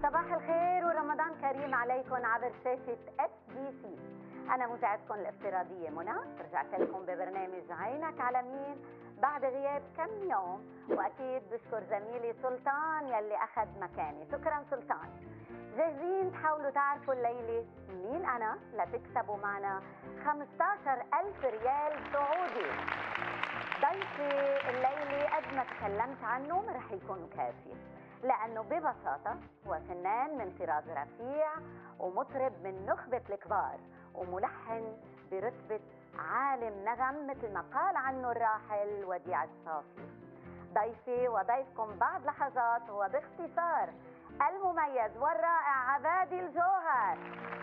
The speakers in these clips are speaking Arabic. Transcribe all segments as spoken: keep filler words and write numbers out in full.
صباح الخير ورمضان كريم عليكم عبر شاشة اس بي سي. أنا مذيعتكم الافتراضية منى، رجعت لكم ببرنامج عينك على مين بعد غياب كم يوم، وأكيد بشكر زميلي سلطان يلي أخذ مكاني. شكرا سلطان. جاهزين تحاولوا تعرفوا الليلة مين أنا لتكسبوا معنا خمسة عشر ألف ريال سعودي؟ ضيفي الليلة قد ما تكلمت عنه ما رح يكون كافي، لأنه ببساطة هو فنان من طراز رفيع ومطرب من نخبة الكبار وملحن برتبة عالم نغم مثل ما قال عنه الراحل وديع الصافي. ضيفي وضيفكم بعد لحظات هو باختصار المميز والرائع عبادي الجوهر.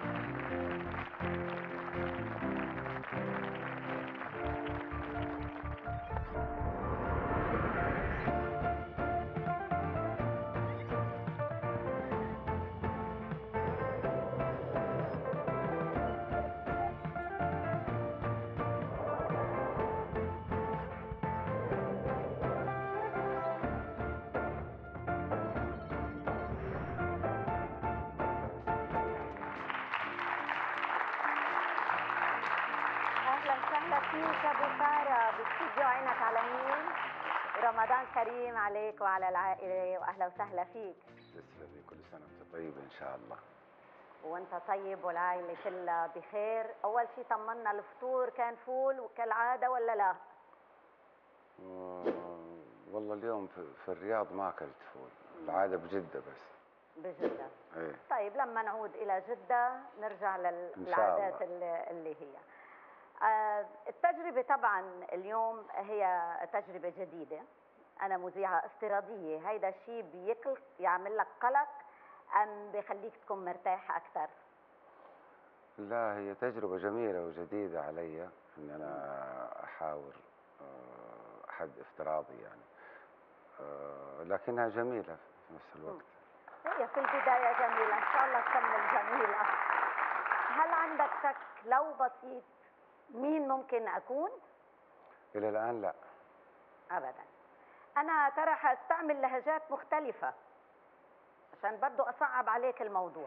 فيك ابو ساره باستديو عينك على مين. رمضان كريم عليك وعلى العائله، واهلا وسهلا فيك. تسلمي، كل سنه وانت طيب ان شاء الله. وانت طيب والعائله كلها بخير. اول شيء طمنا، الفطور كان فول وكالعاده ولا لا؟ والله اليوم في الرياض ما اكلت فول، العاده بجده بس. بجده؟ ايه. طيب لما نعود الى جده نرجع للعادات اللي, اللي هي آه التجربة. طبعا اليوم هي تجربة جديدة، أنا مذيعة افتراضية، هيدا الشيء بيقلق يعمل لك قلق أم بيخليك تكون مرتاح أكثر؟ لا، هي تجربة جميلة وجديدة علي إن أنا أحاور حد افتراضي يعني، لكنها جميلة في نفس الوقت. هي في البداية جميلة، إن شاء الله تكمل جميلة. هل عندك شك لو بسيط مين ممكن أكون؟ إلى الآن لا. أبدا. أنا ترى حاستعمل لهجات مختلفة عشان برضو أصعب عليك الموضوع.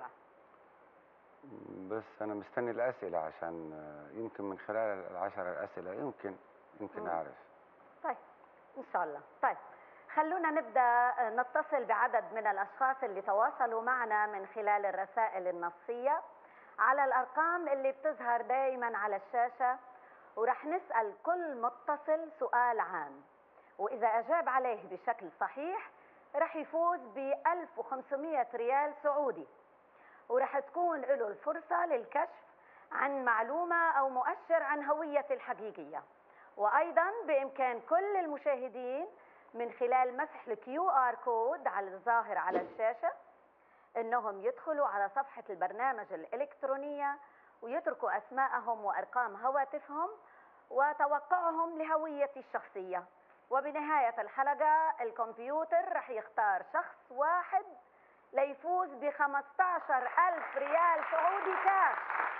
بس أنا مستني الأسئلة عشان يمكن من خلال العشر الأسئلة يمكن يمكن م. أعرف. طيب إن شاء الله. طيب خلونا نبدأ نتصل بعدد من الأشخاص اللي تواصلوا معنا من خلال الرسائل النصية على الأرقام اللي بتظهر دائما على الشاشة، ورح نسأل كل متصل سؤال عام، وإذا أجاب عليه بشكل صحيح رح يفوز ب ألف وخمسمئة ريال سعودي، ورح تكون له الفرصة للكشف عن معلومة أو مؤشر عن هويته الحقيقية. وأيضا بإمكان كل المشاهدين من خلال مسح الكيو آر كود على الظاهر على الشاشة إنهم يدخلوا على صفحة البرنامج الإلكترونية ويتركوا أسماءهم وأرقام هواتفهم وتوقعهم لهويتي الشخصية، وبنهاية الحلقة الكمبيوتر رح يختار شخص واحد ليفوز ب خمسة عشر ألف ريال سعودي كاش.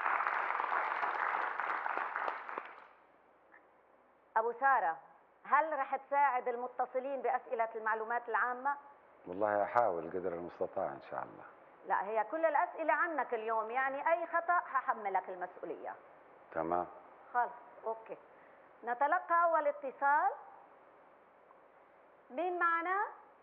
أبو سارة، هل رح تساعد المتصلين بأسئلة المعلومات العامة؟ والله أحاول قدر المستطاع إن شاء الله. لا، هي كل الأسئلة عنك اليوم، يعني أي خطأ هحملك المسؤولية. تمام. خلص، أوكي. نتلقى أول اتصال. مين معنا؟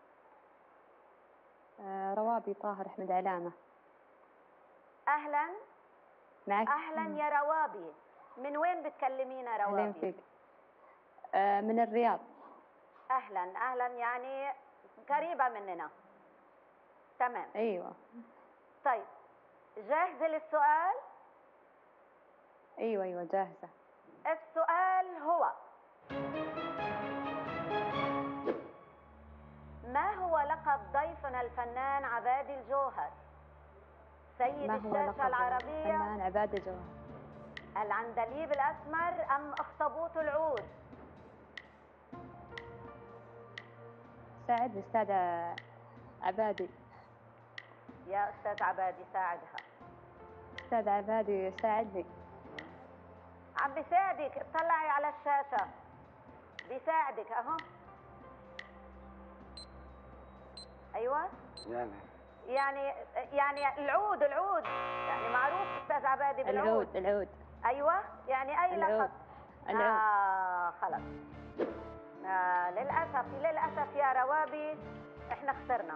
آه روابي طاهر أحمد علامة. أهلا. معك. أهلا يا روابي، من وين بتكلمينا روابي؟ أهلا فيك. آه من الرياض. أهلا أهلا، يعني قريبة مننا. تمام. أيوة. طيب جاهزة للسؤال؟ أيوة أيوة جاهزة. السؤال هو: ما هو لقب ضيفنا الفنان عبادي الجوهر؟ سيد الشاشة العربية، الفنان عبادي الجوهر، العندليب الأسمر أم أخطبوط العود؟ ساعدني أستاذ عبادي. يا أستاذ عبادي ساعدها. أستاذ عبادي ساعدني. عم بيساعدك، اطلعي على الشاشة بيساعدك أهو. أيوة يعني يعني يعني العود العود يعني معروف استاذ عبادي بالعود. العود العود ايوه يعني اي العود. لقب؟ العود. آه خلص. آه للاسف للاسف يا روابي احنا خسرنا.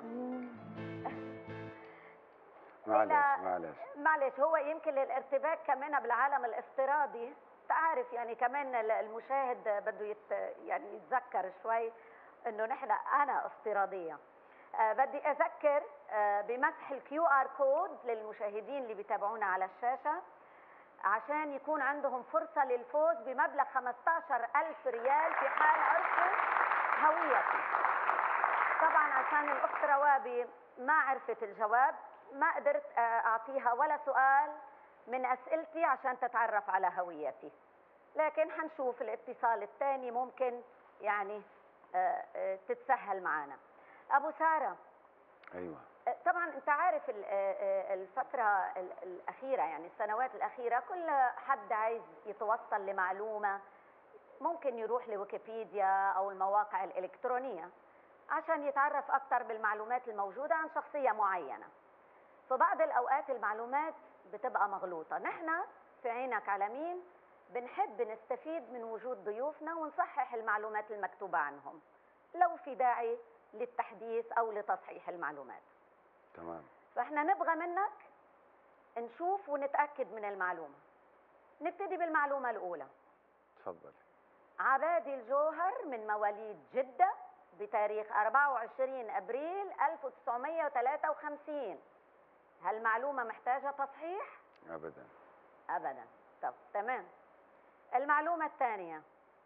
معلش إلى- معلش معلش هو يمكن الارتباك كمان بالعالم الافتراضي، تعرف يعني كمان ال- المشاهد بده يت يعني يتذكر شوي انه نحن انا افتراضيه. آه بدي اذكر آه بمسح الكيو ار كود للمشاهدين اللي بيتابعونا على الشاشه عشان يكون عندهم فرصه للفوز بمبلغ خمسة عشر ألف ريال في حال عرفوا هويتي. طبعا عشان الاخت روابي ما عرفت الجواب ما قدرت آه، اعطيها ولا سؤال من اسئلتي عشان تتعرف على هويتي، لكن حنشوف الاتصال الثاني ممكن يعني آه، آه، تتسهل معنا. ابو ساره، ايوه آه، طبعا انت عارف ال- آه، آه، الفتره ال- الاخيره يعني السنوات الاخيره كل حد عايز يتوصل لمعلومه ممكن يروح لويكيبيديا او المواقع الالكترونيه عشان يتعرف اكثر بالمعلومات الموجوده عن شخصيه معينه. في بعض الاوقات المعلومات بتبقى مغلوطه، نحن في عينك على مين بنحب نستفيد من وجود ضيوفنا ونصحح المعلومات المكتوبه عنهم لو في داعي للتحديث او لتصحيح المعلومات. تمام. فاحنا نبغى منك نشوف ونتاكد من المعلومه. نبتدي بالمعلومه الاولى. تفضل. عبادي الجوهر من مواليد جده بتاريخ أربعة وعشرين ابريل ألف وتسعمائة وثلاثة وخمسين. هالمعلومة محتاجة تصحيح؟ ابدا. أبدا. طب تمام. المعلومة الثانية،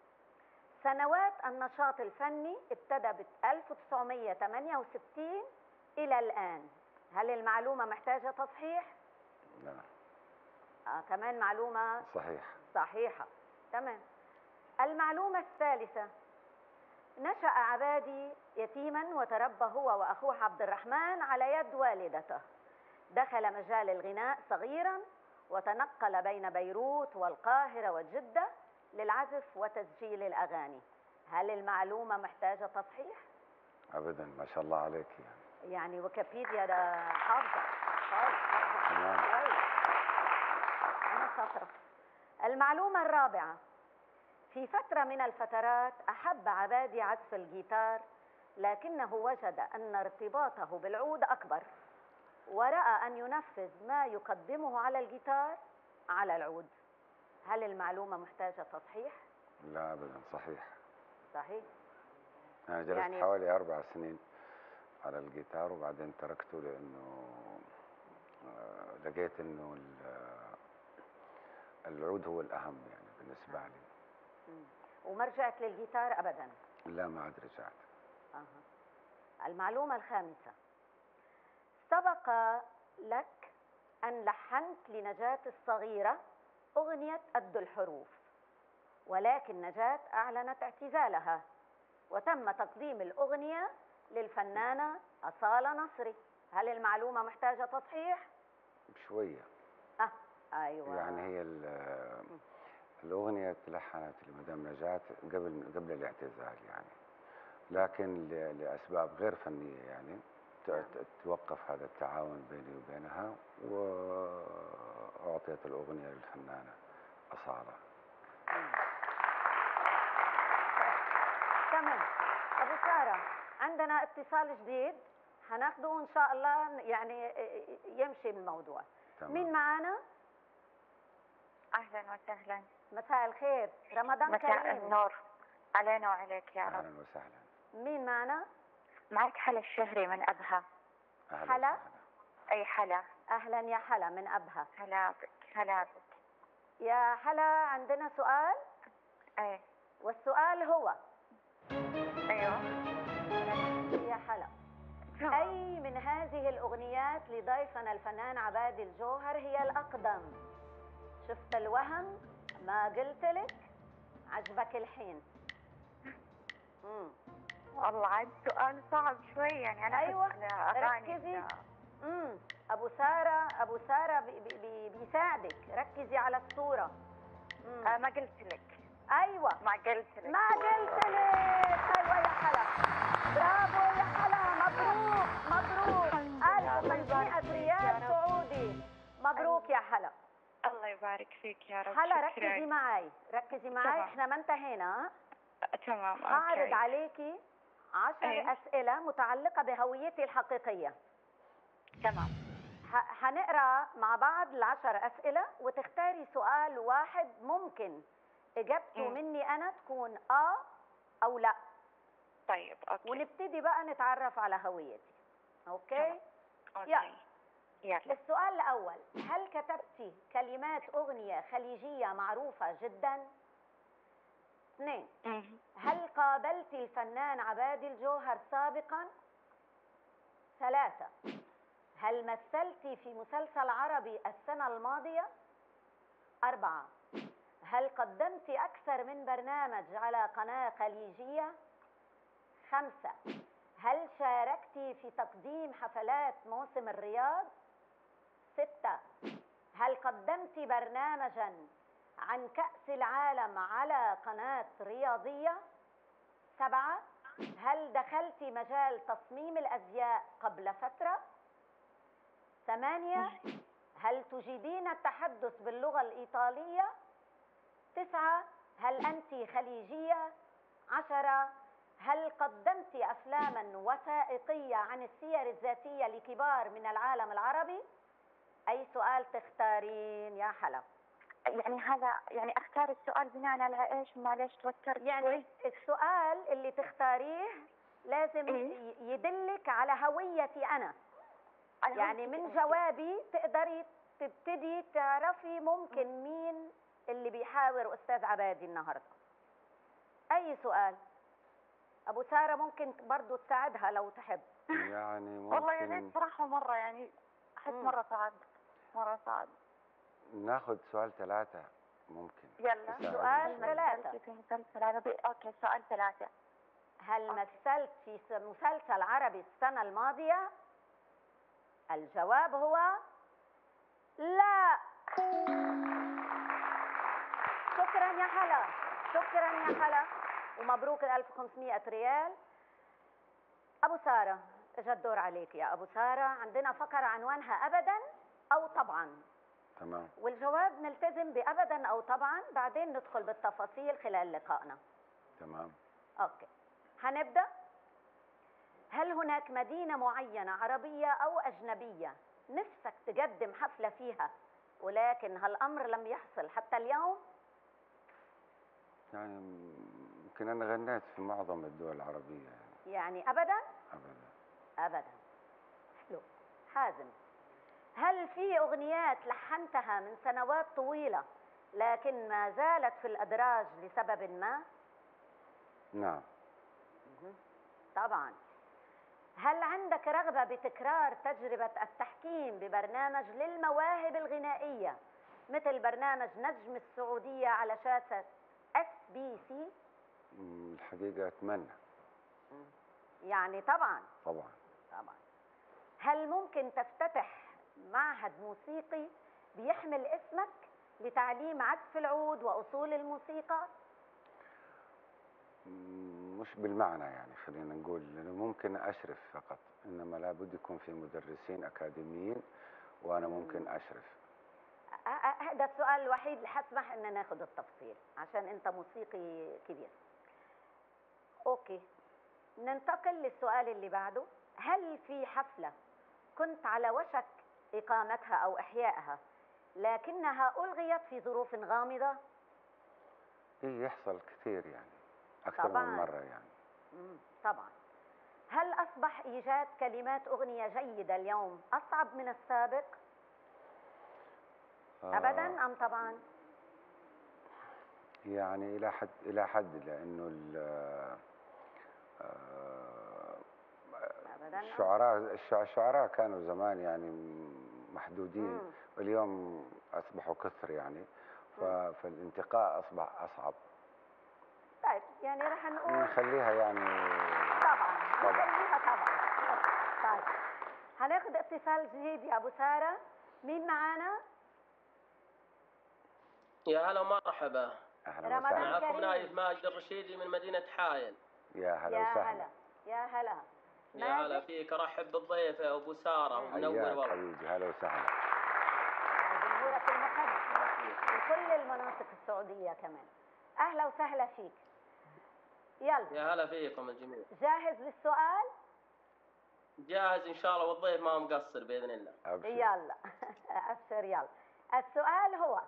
سنوات النشاط الفني ابتدى ب ألف وتسعمائة وثمانية وستين إلى الآن. هل المعلومة محتاجة تصحيح؟ لا. آه كمان معلومة صحيح. صحيحة. تمام. المعلومة الثالثة، نشأ عبادي يتيما وتربى هو وأخوه عبد الرحمن على يد والدته. دخل مجال الغناء صغيرا وتنقل بين بيروت والقاهرة وجدة للعزف وتسجيل الأغاني. هل المعلومة محتاجة تصحيح؟ ابدا، ما شاء الله عليك يعني. يعني ويكيبيديا ده حافظة حافظة حافظة تمام. كويس. أنا شاطرة. المعلومة الرابعة، في فترة من الفترات أحب عبادي عزف الجيتار لكنه وجد أن ارتباطه بالعود أكبر ورأى أن ينفذ ما يقدمه على الجيتار على العود. هل المعلومة محتاجة تصحيح؟ لا ابدا، صحيح. صحيح. انا جلست يعني- حوالي اربع سنين على الجيتار وبعدين تركته لانه آه، لقيت انه ال- العود هو الاهم يعني بالنسبه لي. مم. وما رجعت للجيتار أبدا؟ لا، ما عاد رجعت. أها. المعلومة الخامسة، سبق لك أن لحنت لنجاة الصغيرة أغنية قد الحروف، ولكن نجاة أعلنت اعتزالها وتم تقديم الأغنية للفنانة أصالة نصري. هل المعلومة محتاجة تصحيح؟ بشويه. آه. أيوة. يعني هي ال- الاغنيه تلحنت لمدام نجاة قبل قبل الاعتزال يعني، لكن ل- لاسباب غير فنيه يعني ت- ت- توقف هذا التعاون بيني وبينها واعطيت الاغنيه للفنانه اصاله. تمام. أبو سارة، عندنا اتصال جديد هناخده وإن شاء الله يعني يمشي الموضوع. تمام. مين معانا؟ أهلا وسهلا. مساء الخير، رمضان مساء كريم. النور علينا وعليك يا رب. اهلا وسهلا. مين معنا؟ معك حلا الشهري من أبها. اهلا حلا؟ وسهلا. أي حلا. أهلا يا حلا من أبها. هلا بك هلا بك. يا حلا عندنا سؤال، أي والسؤال هو أيوه. يا حلا، أي من هذه الأغنيات لضيفنا الفنان عبادي الجوهر هي الأقدم؟ شفت الوهم، ما قلت لك، عجبك الحين. مم. والله عاد سؤال صعب شوي يعني أنا أيوة، أحب الأغاني ركزي. ال- امم ابو ساره ابو ساره بي بي بي بيساعدك، ركزي على الصوره. مم. آه ما قلت لك. ايوه ما قلت لك. ما قلت لك. ايوه يا حلا، برافو يا حلا، مبروك مبروك، الف مبروك يا حلا. الله يبارك فيك يا رب. حلا شكراً. ركزي معي ركزي معي تمام. احنا ما انتهينا. تمام. هعرض اوكي. عليكي عشر إيه. أسئلة متعلقة بهويتي الحقيقية. تمام. ح- حنقرا مع بعض العشر أسئلة وتختاري سؤال واحد ممكن إجابته مم. مني أنا تكون آه أو لا، طيب اوكي. ونبتدي بقى نتعرف على هويتي. أوكي؟ تمام. اوكي. يلا. يلا. السؤال الأول، هل كتبتي كلمات أغنية خليجية معروفة جدا؟ اثنين، مم. هل قابلتي الفنان عبادي الجوهر سابقا؟ ثلاثة، هل مثلتي في مسلسل عربي السنة الماضية؟ أربعة، هل قدمت أكثر من برنامج على قناة خليجية؟ خمسة، هل شاركتي في تقديم حفلات موسم الرياض؟ ستة، هل قدمت برنامجا عن كأس العالم على قناة رياضية؟ سبعة، هل دخلت مجال تصميم الأزياء قبل فترة؟ ثمانية، هل تجيدين التحدث باللغة الإيطالية؟ تسعة، هل أنت خليجية؟ عشرة، هل قدمت أفلاما وثائقية عن السير الذاتية لكبار من العالم العربي؟ أي سؤال تختارين يا حلا؟ يعني هذا يعني اختار السؤال بناء على ايش؟ معلش توترت يعني شوي. السؤال اللي تختاريه لازم إيه؟ ي- يدلك على هويتي أنا. على يعني هويتك من أنت. جوابي تقدري تبتدي تعرفي ممكن مين اللي بيحاور أستاذ عبادي النهاردة. أي سؤال؟ أبو سارة ممكن برضو تساعدها لو تحب. يعني والله يا ريت ممكن صراحة مرة يعني أحس مم. مرة صعب. مرة صعب. ناخذ سؤال ثلاثة ممكن. يلا. تساعدني سؤال شوي. ثلاثة. في مسلسل عربي. اوكي سؤال ثلاثة. هل أوكي. مثلت في س- مسلسل عربي السنة الماضية؟ الجواب هو لا. شكرا يا حلا، شكرا يا حلا، ومبروك ال ألف وخمسمئة ريال. أبو سارة اجى الدور عليك يا أبو سارة. عندنا فقرة عنوانها أبدا أو طبعا، تمام. والجواب نلتزم بأبدا أو طبعا، بعدين ندخل بالتفاصيل خلال لقائنا. تمام. أوكي، هنبدأ. هل هناك مدينة معينة عربية أو أجنبية نفسك تقدم حفلة فيها ولكن هالأمر لم يحصل حتى اليوم؟ يعني يمكن أنا غنيت في معظم الدول العربية يعني. يعني أبدا؟ أبدا. أبدا. حلو. حازم، هل في أغنيات لحنتها من سنوات طويلة لكن ما زالت في الأدراج لسبب ما؟ نعم. مهم. طبعا. هل عندك رغبة بتكرار تجربة التحكيم ببرنامج للمواهب الغنائية مثل برنامج نجم السعودية على شاشة اس بي سي؟ م، الحقيقة أتمنى. يعني طبعا. طبعا. طبعا. هل ممكن تفتتح معهد موسيقي بيحمل اسمك لتعليم عزف العود وأصول الموسيقى؟ م، مش بالمعنى يعني، خلينا نقول إنه ممكن أشرف فقط، إنما لابد يكون في مدرسين أكاديميين وأنا ممكن أشرف. أ- أ- هذا السؤال الوحيد اللي حسمح ان ناخذ التفصيل عشان انت موسيقي كبير. اوكي، ننتقل للسؤال اللي بعده. هل في حفلة كنت على وشك إقامتها أو إحيائها لكنها ألغيت في ظروف غامضة؟ إيه يحصل كثير يعني، أكثر طبعاً. من مرة يعني. مم، طبعا. هل أصبح إيجاد كلمات أغنية جيدة اليوم أصعب من السابق؟ آه، أبدا أم طبعا؟ يعني إلى حد إلى حد لأنه ال- آه، أبدا أم؟ الشعراء الشع- الشعراء كانوا زمان يعني محدودين، مم. واليوم أصبحوا كثر يعني، ف- مم. فالانتقاء أصبح أصعب. طيب يعني رح نقول نخليها يعني طبعا. طبعا. نخليها طبعا. طيب هناخد اتصال جديد يا أبو سارة. مين معانا؟ يا هلا ومرحبا. أهلا رمضان وسهلا. كريم. معكم نايف ماجد الرشيدي من مدينة حايل. يا هلا يا وسهلا. هلا يا هلا. يا هلا ماجد؟ فيك، ارحب بالضيف يا ابو ساره ومنور حياك والله. حبيبي، هلا وسهلا. كل المناطق السعودية كمان. أهلا وسهلا فيك. يلا يا هلا فيكم الجميع. جاهز للسؤال؟ جاهز إن شاء الله، والضيف ما هو مقصر بإذن الله. أبشر. يلا أبشر. يلا السؤال هو: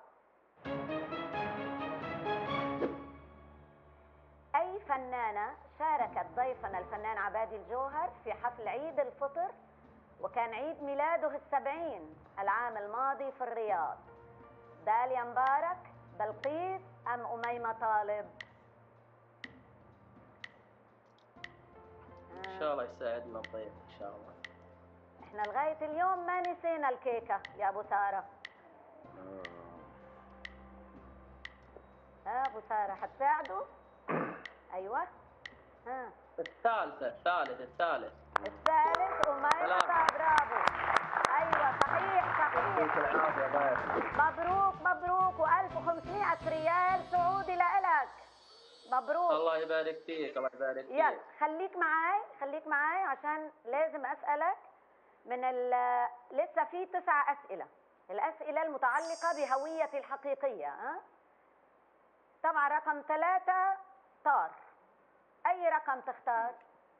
أي فنانة شاركت ضيفنا الفنان عبادي الجوهر في حفل عيد الفطر وكان عيد ميلاده السبعين العام الماضي في الرياض؟ داليا مبارك، بلقيس، أم أميمة طالب؟ إن شاء الله يساعدنا الضيف إن شاء الله. احنا لغاية اليوم ما نسينا الكيكة يا أبو سارة. ها أبو سارة حتساعده؟ أيوة. ها الثالثة الثالث الثالث الثالث أميمة. برافو. أيوة صحيح صحيح. يعطيك العافية ضيف. مبروك مبروك، وألف وخمسمائة ريال سعودي لإلك. مبروك. الله يبارك فيك، الله يبارك يلا فيك. خليك معاي خليك معاي عشان لازم أسألك من ال لسه في تسع أسئلة، الأسئلة المتعلقة بهويتي الحقيقية. ها طبعا رقم ثلاثة طار، أي رقم تختار؟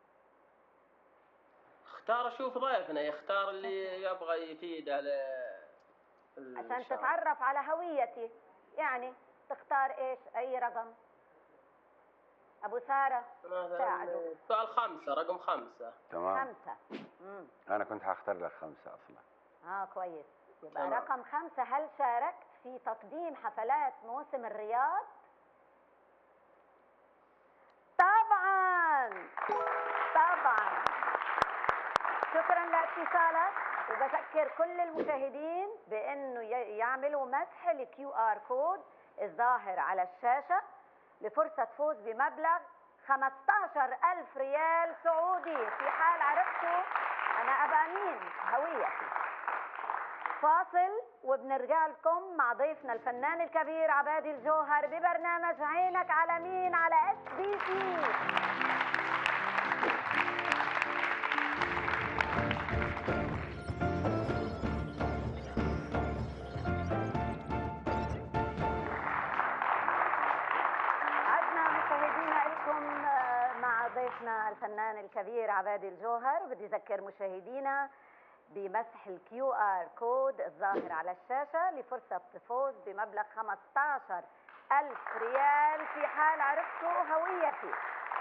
اختار اشوف ضيفنا يختار اللي يبغى يفيد على ال- عشان إن شاء الله. تتعرف على هويتي، يعني تختار ايش؟ اي رقم؟ ابو سارة مثلاً ساعده. سؤال خمسة، رقم خمسة. تمام. خمسة. امم أنا كنت هختار لك خمسة أصلا. اه كويس. يبقى تمام. رقم خمسة: هل شاركت في تقديم حفلات موسم الرياض؟ طبعا طبعا. شكرا لاتصالك، وبذكر كل المشاهدين بانه ي- يعملوا مسح الكيو ار كود الظاهر على الشاشة لفرصة فوز بمبلغ خمسة عشر ألف ريال سعودي في حال عرفتوا أنا أبقى مين، هويتي. فاصل وبنرجع لكم مع ضيفنا الفنان الكبير عبادي الجوهر ببرنامج عينك على مين على اس بي سي. عدنا مشاهدينا لكم مع ضيفنا الفنان الكبير عبادي الجوهر. بدي أذكر مشاهدينا بمسح الكيو ار كود الظاهر على الشاشة لفرصة فوز بمبلغ خمسة عشر ألف ريال في حال عرفتوا هويتي.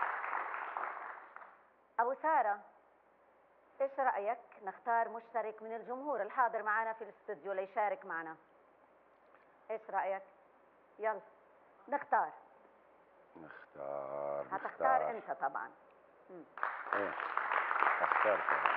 أبو سارة، إيش رأيك نختار مشترك من الجمهور الحاضر معنا في الاستوديو ليشارك معنا؟ إيش رأيك؟ يلا نختار. نختار هتختار نختار. أنت طبعا. مم. إيه اختار طبعا.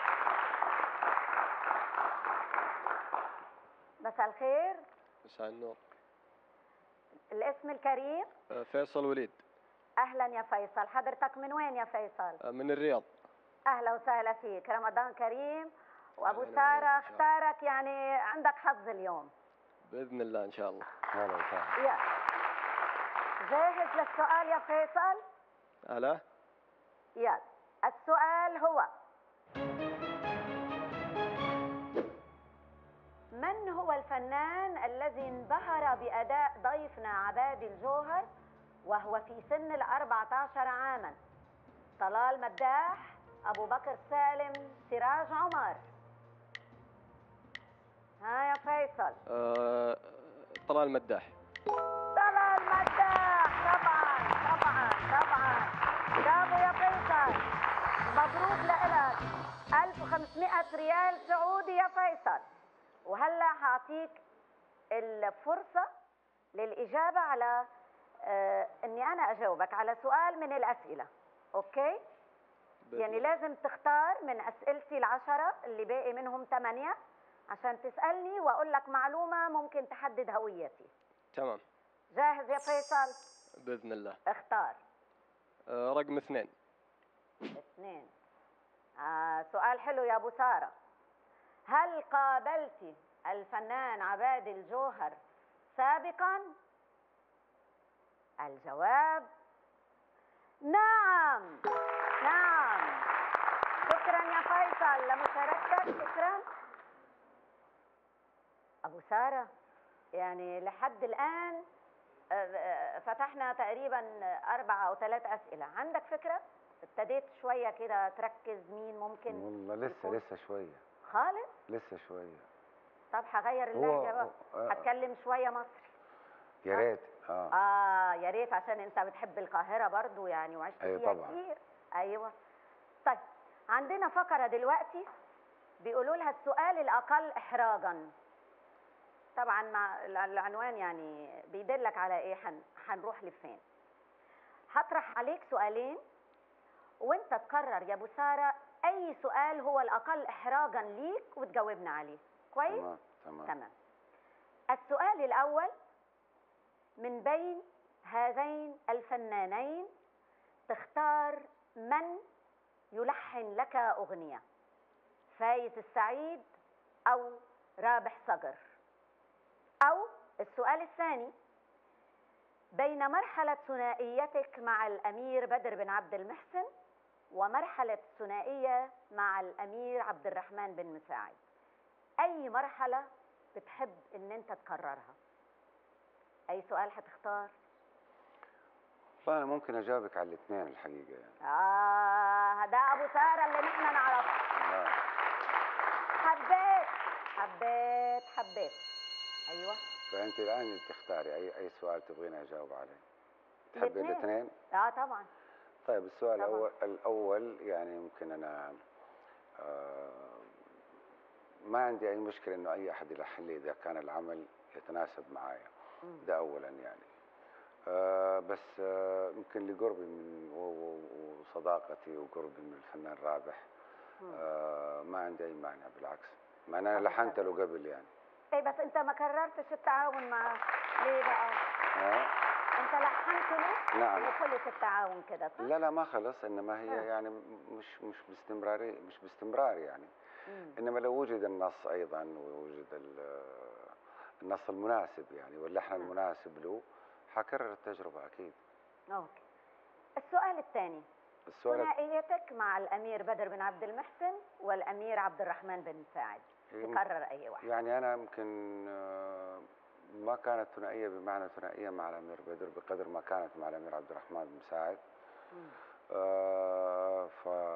مساء الخير. مساء النور. الاسم الكريم؟ آه، فيصل وليد. أهلا يا فيصل. حضرتك من وين يا فيصل؟ آه، من الرياض. أهلا وسهلا فيك، رمضان كريم. وأبو أهلاً سارة عليك إن شاء الله. اختارك، يعني عندك حظ اليوم. بإذن الله إن شاء الله. هلا وسهلا. يلا جاهز للسؤال يا فيصل؟ ألا يلا السؤال هو: من هو الفنان الذي انبهر بأداء ضيفنا عبادي الجوهر وهو في سن الأربعة عشر عاما؟ طلال مداح، أبو بكر سالم، سراج عمر؟ ها يا فيصل. آه، طلال مداح. طلال مداح. طبعا طبعا طبعا. برافو يا فيصل، مبروك لك ألف وخمسمائة ريال سعودي يا فيصل. وهلا هعطيك الفرصة للإجابة على آه إني أنا أجاوبك على سؤال من الأسئلة. أوكي؟ بإذن يعني الله. لازم تختار من أسئلتي العشرة اللي باقي منهم ثمانية عشان تسألني وأقول لك معلومة ممكن تحدد هويتي. تمام. جاهز يا فيصل؟ بإذن الله. اختار. آه، رقم اثنين. اثنين. آه سؤال حلو يا أبو سارة. هل قابلت الفنان عبادي الجوهر سابقا؟ الجواب نعم نعم. شكرا يا فيصل لمشاركتك. شكرا. أبو سارة، يعني لحد الآن آه، آه، فتحنا تقريبا أربع أو ثلاث أسئلة. عندك فكرة؟ ابتديت شوية كده تركز مين ممكن والله لسه يكون؟ لسه شويه خالص؟ لسه شويه. طب هغير هو اللهجة بقى، آه، هتكلم شوية مصري. يا ريت. اه آه يا ريت، عشان أنت بتحب القاهرة برضو يعني وعشت أيوة فيها طبعاً. كتير. أيوة. طيب عندنا فقرة دلوقتي بيقولوا لها السؤال الأقل إحراجا. طبعا مع العنوان يعني بيدلك على إيه هن- هنروح لفين. هطرح عليك سؤالين وانت تقرر يا ابو ساره اي سؤال هو الاقل احراجا ليك وتجاوبنا عليه. كويس؟ تمام تمام. تمام. السؤال الاول: من بين هذين الفنانين تختار من يلحن لك اغنيه؟ فايز السعيد او رابح صقر؟ او السؤال الثاني: بين مرحلة ثنائيتك مع الأمير بدر بن عبد المحسن ومرحلة ثنائية مع الأمير عبد الرحمن بن مساعد، أي مرحلة بتحب إن أنت تكررها؟ أي سؤال هتختار؟ والله انا ممكن اجاوبك على الاثنين الحقيقه يعني. آه ده أبو سارة اللي نحن نعرفه. آه. حبيت حبيت حبيت. أيوه. فانت الان تختاري اي اي سؤال تبغيني اجاوب عليه. تحبي الاثنين. الاثنين؟ آه طبعا. طيب السؤال طبعاً. الاول الاول يعني يمكن انا آه ما عندي اي مشكله انه اي احد يلحن لي اذا كان العمل يتناسب معايا. مم. ده اولا يعني. آه بس آه يمكن لقربي من و- و- وصداقتي وقربي من الفنان رابح مم. آه ما عندي اي مانع بالعكس. مع ان انا أبو لحنت سارة. له قبل يعني. ايه بس انت ما كررتش التعاون معاه ليه بقى؟ آه انت لحنت له نعم. وخلص التعاون كده صح؟ لا لا ما خلص، انما هي آه. يعني مش مش باستمراري مش باستمرار يعني. مم. انما لو وجد النص ايضا ووجد ال- النص المناسب يعني واللحن نعم. المناسب له حكرر التجربه اكيد. اوكي. السؤال الثاني: السؤال ثنائيتك مع الامير بدر بن عبد المحسن والامير عبد الرحمن بن مساعد، يم- تكرر اي واحد؟ يعني انا يمكن آه، ما كانت ثنائيه بمعنى ثنائيه مع الامير بدر بقدر ما كانت مع الامير عبد الرحمن بن مساعد. مم. آه،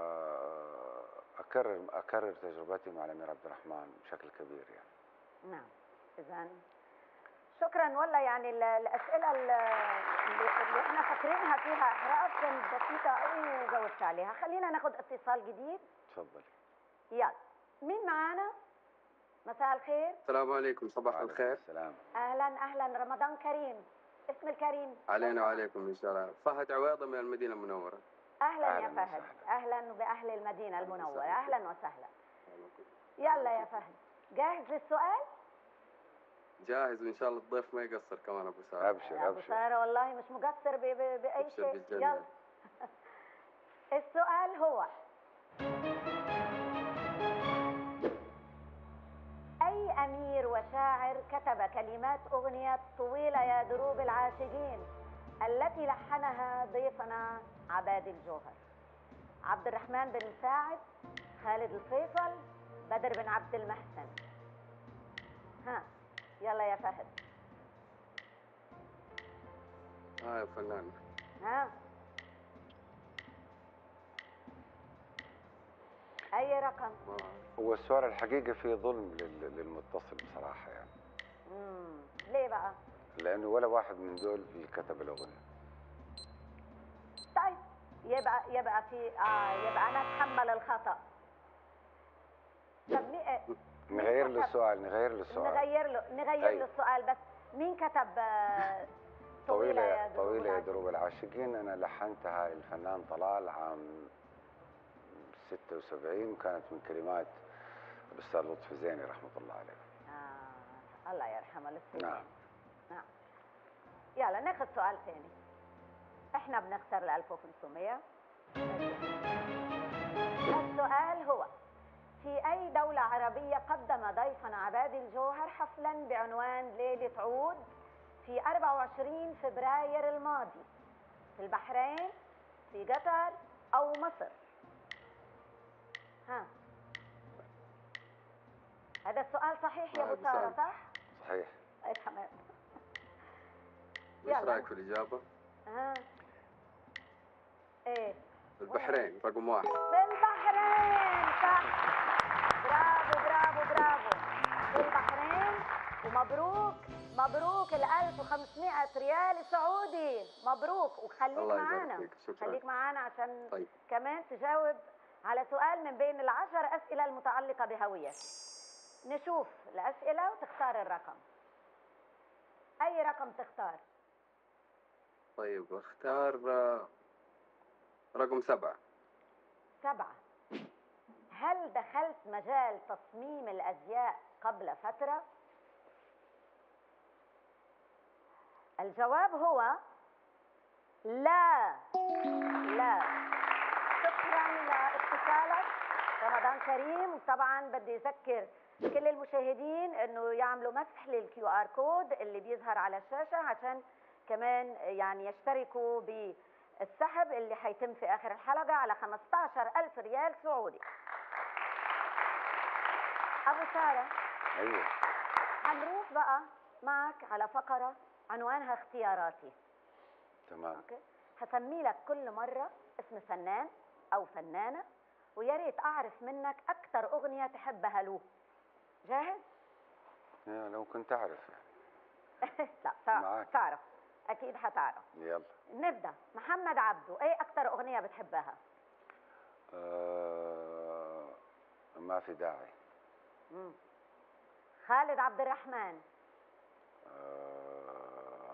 فأكرر أكرر تجربتي مع الأمير عبد الرحمن بشكل كبير يعني. نعم. اذا شكرا. والله يعني ال- الاسئله ال- اللي, اللي احنا فاكرينها فيها احراج كانت بسيطه قوي وجاوبت عليها. خلينا ناخد اتصال جديد. تفضلي. يلا. مين معانا؟ مساء الخير. السلام عليكم، صباح وعليكم الخير. السلام. اهلا اهلا، رمضان كريم. اسم الكريم علينا وعليكم ان شاء الله. فهد عويضة من المدينة المنورة. اهلا يا أهلاً فهد. وسهلاً. اهلا باهل المدينه المنوره. وسهلاً. اهلا وسهلا. يلا يا فهد، جاهز للسؤال؟ جاهز، وان شاء الله الضيف ما يقصر كمان ابو سعد. أبشر يا ابو أبشر. ساره والله مش مقصر ب- ب- باي أبشر شيء. بالجنة. يلا. السؤال هو: اي امير وشاعر كتب كلمات اغنيه طويله يا دروب العاشقين التي لحنها ضيفنا عباد الجوهر؟ عبد الرحمن بن مساعد، خالد الفيصل، بدر بن عبد المحسن؟ ها يلا يا فهد. اه يا فنان. ها اي رقم؟ ما هو السؤال الحقيقة فيه ظلم لل- للمتصل بصراحة يعني. امم ليه بقى؟ لأنه ولا واحد من دول اللي كتب الأغنية. طيب يبقى يبقى في اه يبقى انا اتحمل الخطا. طب مي... مين نغير له كتب- السؤال نغير له السؤال. نغير له نغير أيوة. له السؤال بس. مين كتب آه، طويلة يا طويلة دروب طويلة يا العاشقين؟ دروب العاشقين. أنا لحنتها للفنان طلال عام ستة وسبعين وكانت من كلمات الأستاذ لطفي زيني رحمة الله عليه. آه الله يرحمه لطفي. نعم. نعم. يلا ناخذ سؤال ثاني. احنا بنخسر ال ألف وخمسمية. السؤال هو: في أي دولة عربية قدم ضيفنا عباد الجوهر حفلا بعنوان ليلة عود في أربعة وعشرين فبراير الماضي؟ في البحرين، في قطر، أو مصر؟ ها هذا السؤال صحيح يا آه، أبو سارة بسام. صح؟ صحيح. هاي حماد. ايش يلا. رايك في الاجابه؟ ها. ايه. البحرين رقم واحد. بالبحرين صح. برافو برافو برافو. بالبحرين. ومبروك مبروك ال ألف وخمسمائة ريال سعودي، مبروك. وخليك الله يبارك معانا فيك، شكرا. خليك معانا عشان طيب. كمان تجاوب على سؤال من بين العشر أسئلة المتعلقة بهويتك. نشوف الأسئلة وتختار الرقم. أي رقم تختار؟ طيب اختار آه، رقم سبعة. سبعة. هل دخلت مجال تصميم الأزياء قبل فترة؟ الجواب هو لا. لا. شكرا لاتصالك، رمضان كريم. وطبعا بدي أذكر كل المشاهدين انه يعملوا مسح للكيو ار كود اللي بيظهر على الشاشة عشان كمان يعني يشتركوا بالسحب اللي حيتم في آخر الحلقة على خمسة عشر ألف ريال سعودي. أبو سارة. ايوه. هنروح بقى معك على فقرة عنوانها اختياراتي. تمام. اوكي. هسمي لك كل مرة اسم فنان أو فنانة، ويا ريت أعرف منك أكثر أغنية تحبها له. جاهز؟ يا لو كنت اعرف يعني. لا تعرف. معاك. تعرف أكيد حتعرف. يلا. نبدأ. محمد عبده، أي أكثر أغنية بتحبها؟ آه ما في داعي. مم. خالد عبد الرحمن. آه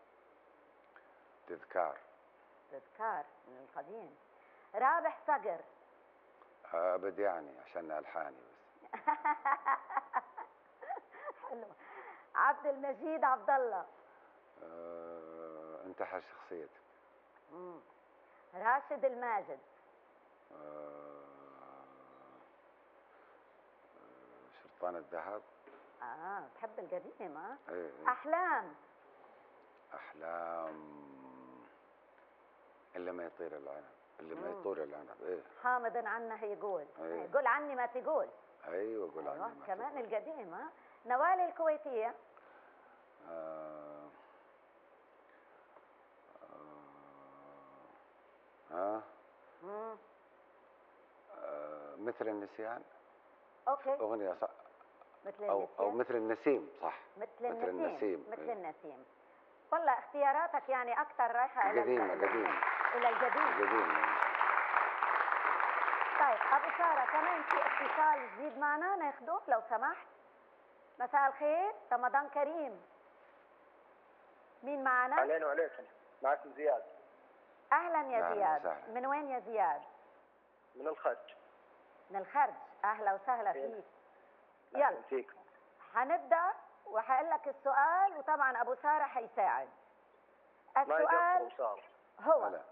تذكار. تذكار من القديم. رابح صقر. ابد يعني عشان الحاني بس. حلو. عبد المجيد عبد الله. آه انتحر شخصيتك. مم. راشد الماجد. آه شرطان الذهب. اه بتحب القديم ها؟ ايه ايه. احلام. احلام الا ما يطير العنب، اللي ما مم. يطير العنب. ايه. حامض عنه يقول. أيه. قول عني ما تقول. ايوه قول عني أيوة. ما كمان تقول. القديم ها. نوال الكويتية. آه آه آه مم. آه مثل النسيان. اوكي. اغنيه صح. مثل او او النسيم. مثل النسيم صح. مثل مثل النسيم. النسيم. مثل إيه. النسيم. والله اختياراتك يعني اكثر رايحه الى قديمة ال- قديمة. الى القديم. قديمة. طيب ابو ساره كمان في اتصال جديد معنا ناخذه لو سمحت. مساء الخير، رمضان كريم. مين معنا؟ علينا وعليكم. معكم زياد. اهلا يا أهلاً زياد. وسهلاً. من وين يا زياد؟ من الخرج. من الخرج. اهلا وسهلا إيه. فيك. يلا فيكم. حنبدا وحقول لك السؤال، وطبعا ابو ساره حيساعد. ما يقصر السؤال وصار. هو هلا.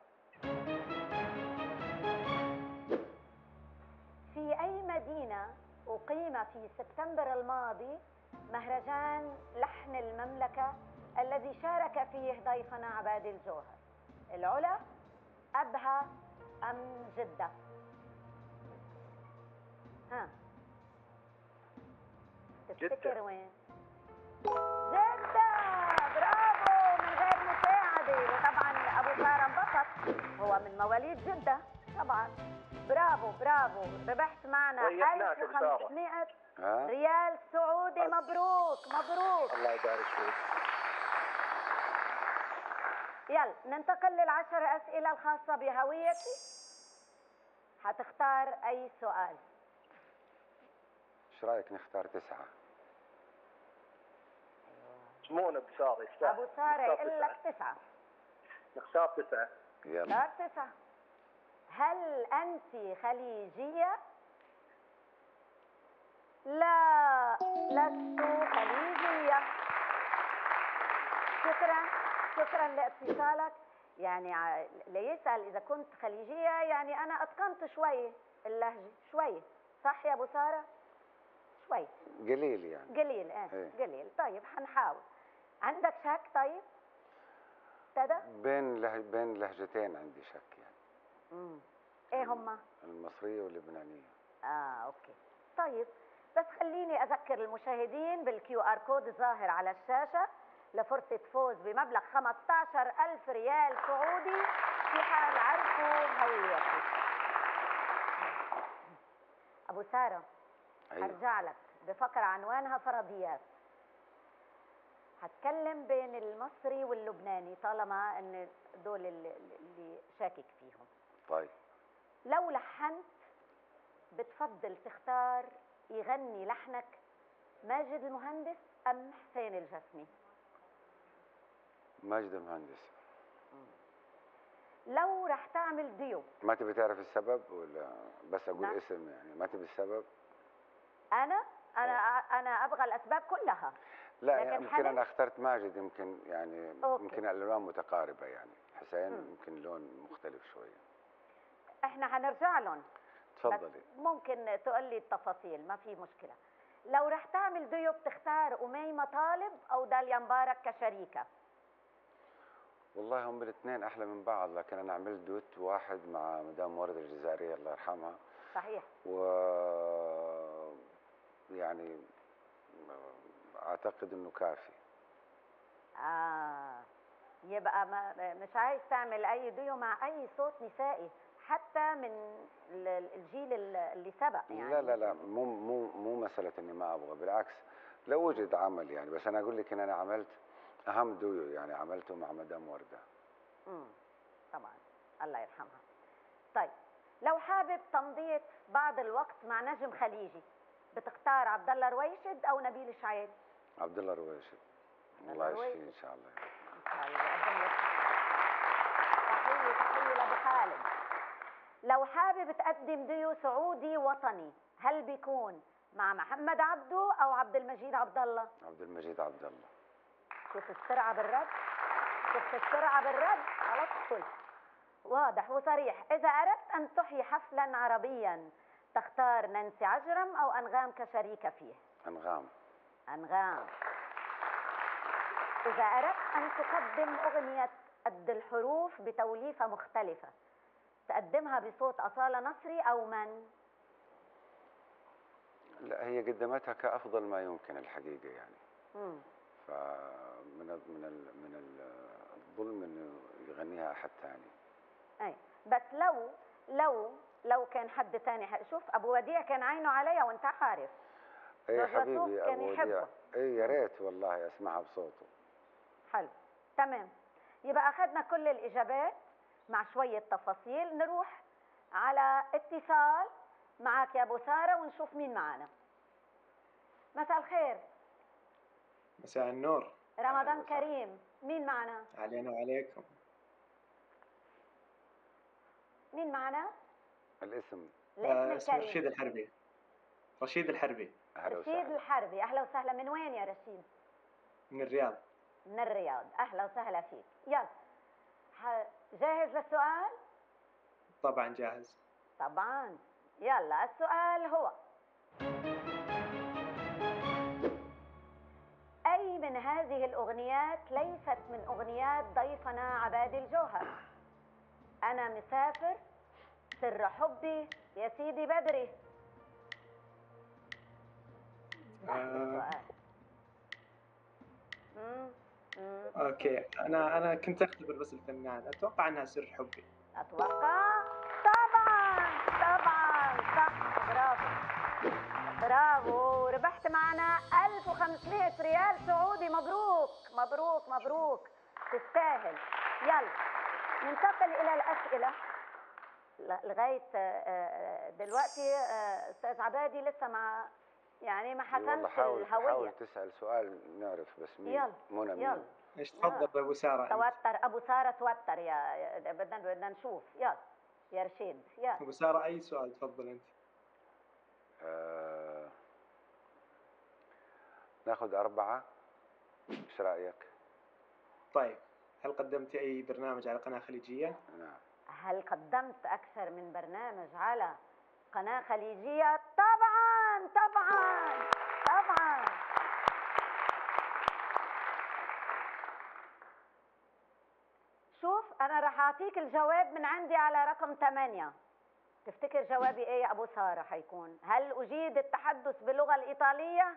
في أي مدينة أقيم في سبتمبر الماضي مهرجان لحن المملكة الذي شارك فيه ضيفنا عبادي الجوهر؟ العلا، أبها، أم جدة؟ ها تفتكر جدة. وين؟ جدة. برافو من غير مساعدة. وطبعا أبو سارة انبسط، هو من مواليد جدة طبعا. برافو برافو. ربحت معنا ريحناك ألف أبو سارة. وخمسمائة ها. ريال سعودي. ألف. مبروك مبروك. الله يبارك فيك. يلا ننتقل للعشر أسئلة الخاصة بهويتي. حتختار أي سؤال؟ ايش رايك نختار تسعة؟ جمون ابو سارة يستاهل. أبو سارة نختار يقول لك تسعة. تسعة. نختار تسعة. يلا. اختار تسعة. هل أنت خليجية؟ لا لست خليجية. شكرا شكرا لاتصالك. يعني ع- ليسأل إذا كنت خليجية، يعني أنا أتقنت شوي اللهجة شوي. صح يا أبو سارة؟ شوي قليل يعني. قليل. ايه إيه. قليل. طيب حنحاول. عندك شك؟ طيب ابتدى. بين له... بين لهجتين عندي شك يعني. امم ايه هما؟ المصرية واللبنانية. اه اوكي. طيب بس خليني أذكر المشاهدين بالكيو آر كود الظاهر على الشاشة لفرصة فوز بمبلغ خمسة عشر ألف ريال سعودي في حال عرفوا هويتك. أبو سارة، أيوة. أرجع لك بفقرة عنوانها فرضيات. هتكلم بين المصري واللبناني طالما ان دول اللي, اللي شاكك فيهم. طيب. لو لحنت بتفضل تختار يغني لحنك ماجد المهندس ام حسين الجسمي؟ ماجد المهندس. لو رح تعمل ديو. ما تبي تعرف السبب ولا بس اقول نعم. اسم يعني؟ ما تبي السبب؟ انا انا انا ابغى الاسباب كلها. لا لكن يعني يمكن حلف؟ انا اخترت ماجد يمكن يعني أوكي. يمكن الالوان متقاربه يعني. حسين مم. يمكن لون مختلف شويه. احنا هنرجع لهم. تفضلي. ممكن تقول لي التفاصيل، ما في مشكله. لو رح تعمل ديو بتختار أميمة طالب او داليا مبارك كشريكه؟ والله هم الاثنين احلى من بعض، لكن انا عملت دوت واحد مع مدام وردة الجزائريه الله يرحمها. صحيح. و يعني اعتقد انه كافي. اه يبقى ما مش عايز تعمل اي ديو مع اي صوت نسائي حتى من ال- الجيل اللي سبق يعني؟ لا لا لا مو مو مو مساله اني ما ابغى، بالعكس لو وجد عمل يعني. بس انا اقول لك ان انا عملت اهم ديو يعني عملته مع مدام ورده. امم طبعا الله يرحمها. طيب لو حابب تمضية بعض الوقت مع نجم خليجي بتختار عبد الله رويشد او نبيل الشعيب؟ عبد الله رويشد. الله يشفيه ان شاء الله. ان شاء الله يقدم لك تحية تحية لابو خالد. لو حابب تقدم ديو سعودي وطني هل بيكون مع محمد عبده او عبد المجيد عبد الله؟ عبد المجيد عبد الله. شوف السرعة بالرد، شوف السرعة بالرد على طول، واضح وصريح. إذا أردت أن تحيي حفلا عربيا تختار نانسي عجرم أو أنغام كشريكة فيه؟ انغام. أنغام. إذا أردت أن تقدم أغنية قد الحروف بتوليفة مختلفة تقدمها بصوت أصالة نصري أو من؟ لا هي قدمتها كأفضل ما يمكن الحقيقة يعني. مم. فمن ال من ال من ال الظلم انه يغنيها احد ثاني. أي بس لو لو لو كان حد ثاني، شوف أبو وديع كان عينه عليها وأنت عارف. اي جورج حبيبي وسوف كان ابو يحبه. وديع. اي يا ريت والله اسمعها بصوته. حلو تمام. يبقى أخذنا كل الإجابات مع شوية تفاصيل. نروح على اتصال معك يا أبو سارة ونشوف مين معنا. مساء الخير. مساء النور. رمضان كريم. مين معنا؟ علينا وعليكم. مين معنا؟ الاسم. الاسم آه اسمي الكريم. رشيد الحربي. رشيد الحربي. اهلا رشيد وسهلا. الحربي. أهلا وسهلا. من وين يا رشيد؟ من الرياض. من الرياض. أهلا وسهلا فيك. يلا ح- جاهز للسؤال؟ طبعا جاهز. طبعا. يلا السؤال هو: أي من هذه الأغنيات ليست من أغنيات ضيفنا عبادي الجوهر؟ أنا مسافر، سر حبي، يا سيدي بدري. آه سؤال. مم. مم. اوكي انا انا كنت اختبر بس الفنان، اتوقع انها سر حبي. أتوقع. طبعا طبعا صح. برافو برافو. ربحت معنا ألف وخمسمائة ريال سعودي. مبروك مبروك مبروك، تستاهل. يلا ننتقل إلى الأسئلة. ل- لغاية آه، آه، دلوقتي آه، أستاذ عبادي لسه مع يعني ما إي والله حسمش حاول الهوية. حاول تسأل سؤال نعرف بس مين. يلا منى مين. يلا. ايش تفضل ابو ساره انت؟ توتر أبو سارة، توتر يا يا- بدنا بدنا نشوف. يلا يا رشيد يلا. ابو ساره اي سؤال تفضل انت. آه... ناخذ أربعة. ايش رأيك؟ طيب هل قدمت اي برنامج على قناه خليجيه؟ نعم. هل قدمت أكثر من برنامج على قناة خليجية؟ طبعا طبعا طبعا. شوف أنا راح أعطيك الجواب من عندي على رقم ثمانية. تفتكر جوابي ايه يا ابو ساره حيكون؟ هل اجيد التحدث باللغه الايطاليه؟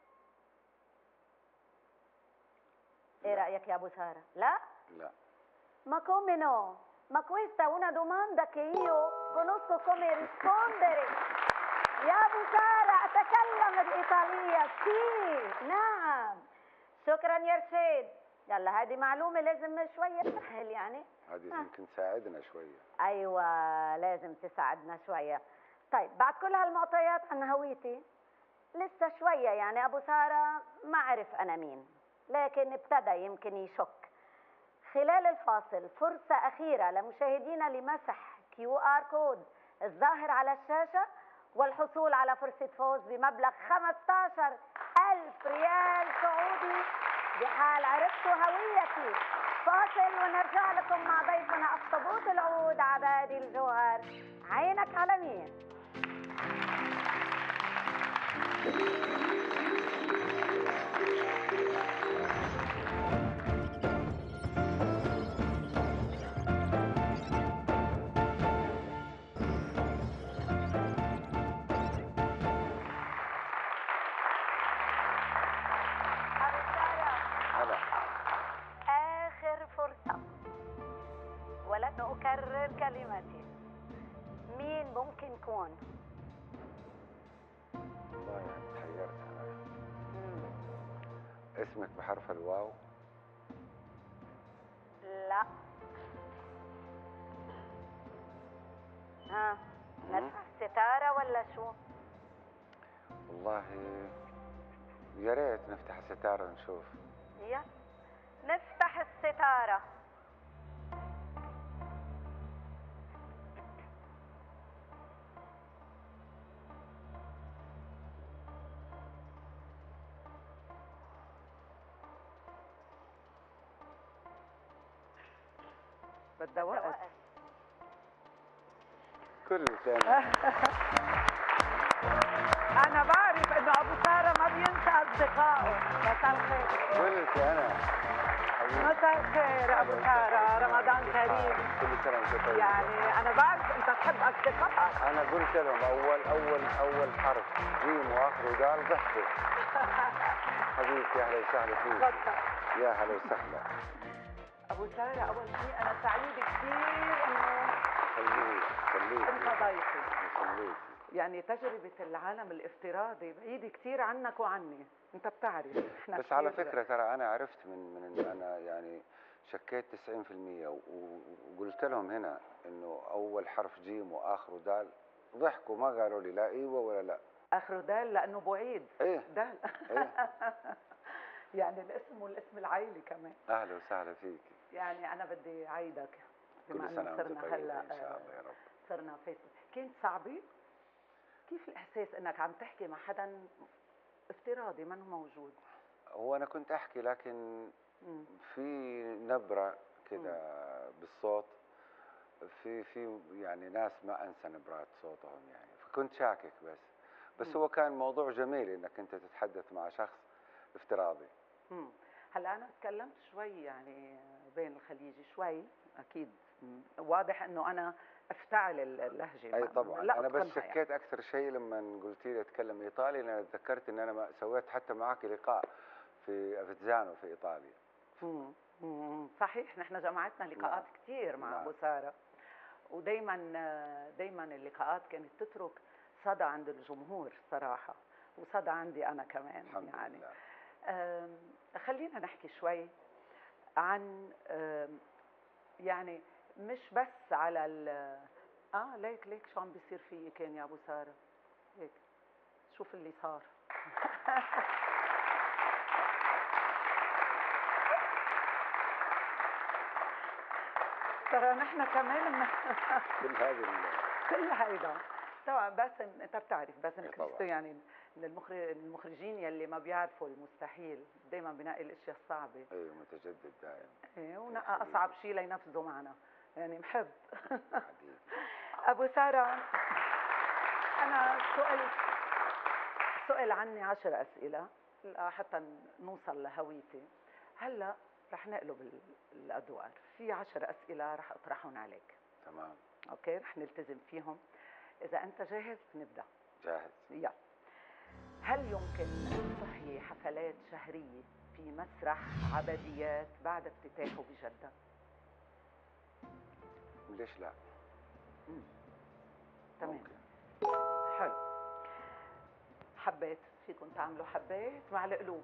ايه رايك يا ابو ساره؟ لا؟ لا. Ma come no? Ma questa è una domanda che io conosco come rispondere. يا أبو سارة أتكلم الإيطالية. سي نعم. شكرا يا رشيد. يلا هذه معلومة لازم شوية تسهل يعني. هذه يمكن تساعدنا شوية. أيوة لازم تساعدنا شوية. طيب بعد كل هالمعطيات عن هويتي لسه شوية يعني أبو سارة ما عرف أنا مين، لكن ابتدى يمكن يشك. خلال الفاصل فرصة أخيرة لمشاهدينا لمسح كيو آر كود الظاهر على الشاشة والحصول على فرصة فوز بمبلغ خمسة عشر ألف ريال سعودي بحال عرفتوا هويتي. فاصل ونرجع لكم مع ضيفنا أخطبوط العود عبادي الجوهر. عينك على مين؟ ولن أكرر كلمتي. مين ممكن يكون؟ والله يعني تحيرت أنا. اسمك بحرف الواو؟ لا. ها ندفع الستارة ولا شو؟ والله يا ريت نفتح الستارة نشوف. يلا نفتح الستارة. بدها وقت. كل سنة. أنا بعرف إنه أبو سارة ما بينسى أصدقائه. مساء الخير. كل سنة. مساء الخير أبو سارة، رمضان كريم. كل سنة وأنت طيب. يعني أنا بعرف أنت تحب أصدقائك. أنا قلت لهم أول أول أول حرف جيم وآخره دال ضحكوا. حبيبتي أهلا وسهلا فيك. يا هلا وسهلا. أبو سارة أول شيء أنا سعيدة كثير إنه خليك خليك أنت ضيفي. خليك. يعني تجربة العالم الافتراضي بعيدة كثير عنك وعني، أنت بتعرف. إحنا بس على فكرة ترى أنا عرفت من من إن أنا يعني شكيت تسعين في المية وقلت لهم هنا إنه أول حرف جيم وآخره دال ضحكوا ما قالوا لي لا أيوة ولا لا. آخره دال لأنه بعيد. إيه دال. إيه. يعني الاسم والاسم العائلي كمان. أهلا وسهلا فيك. يعني أنا بدي أعيدك بما كل سنة إنه صرنا هلا إن شاء الله يا رب. صرنا فيسبوك. كانت صعبة؟ كيف الإحساس إنك عم تحكي مع حدا افتراضي ما هو موجود؟ هو أنا كنت أحكي لكن مم. في نبرة كده بالصوت، في في يعني ناس ما أنسى نبرات صوتهم يعني، فكنت شاكك بس بس مم. هو كان موضوع جميل إنك أنت تتحدث مع شخص افتراضي. امم هلا انا تكلمت شوي يعني بين الخليجي شوي اكيد. مم. واضح انه انا افتعل اللهجه. اي طبعا. لا انا بس يعني. شكيت اكثر شيء لما قلتي لي اتكلم ايطالي، لان تذكرت ان انا ما سويت حتى معك لقاء في افيتزانو في ايطاليا. امم امم صحيح نحن جمعتنا لقاءات نعم. كثير مع نعم. ابو ساره، ودائما دائما اللقاءات كانت تترك صدى عند الجمهور صراحه، وصدى عندي انا كمان. الحمد يعني لله. خلينا نحكي شوي عن يعني مش بس على ال اه ليك ليك شو عم بيصير فيي كان يا ابو ساره، هيك شوف اللي صار. ترى نحن كمان كل هذه كل هيدا طبعا. باسم انت بتعرف باسم طبعاً. كريستو يعني من المخرج المخرجين يلي ما بيعرفوا المستحيل، دائما بنقي الاشياء الصعبه. ايوه متجدد دائما. ايه ونقى اصعب شيء لينفذوا معنا، يعني محب. حبيبي. ابو ساره انا سئلت سئل عني عشر اسئله حتى نوصل لهويتي. هلا رح نقلب الادوار، في عشر اسئله رح اطرحهم عليك. تمام. اوكي رح نلتزم فيهم. إذا أنت جاهز نبدأ. جاهز. يلا. هل يمكن أن تحيي حفلات شهرية في مسرح عبديات بعد افتتاحه بجدة؟ ليش لا؟ مم. تمام. ممكن. حلو. حبيت فيكم تعملوا حبيت مع القلوب.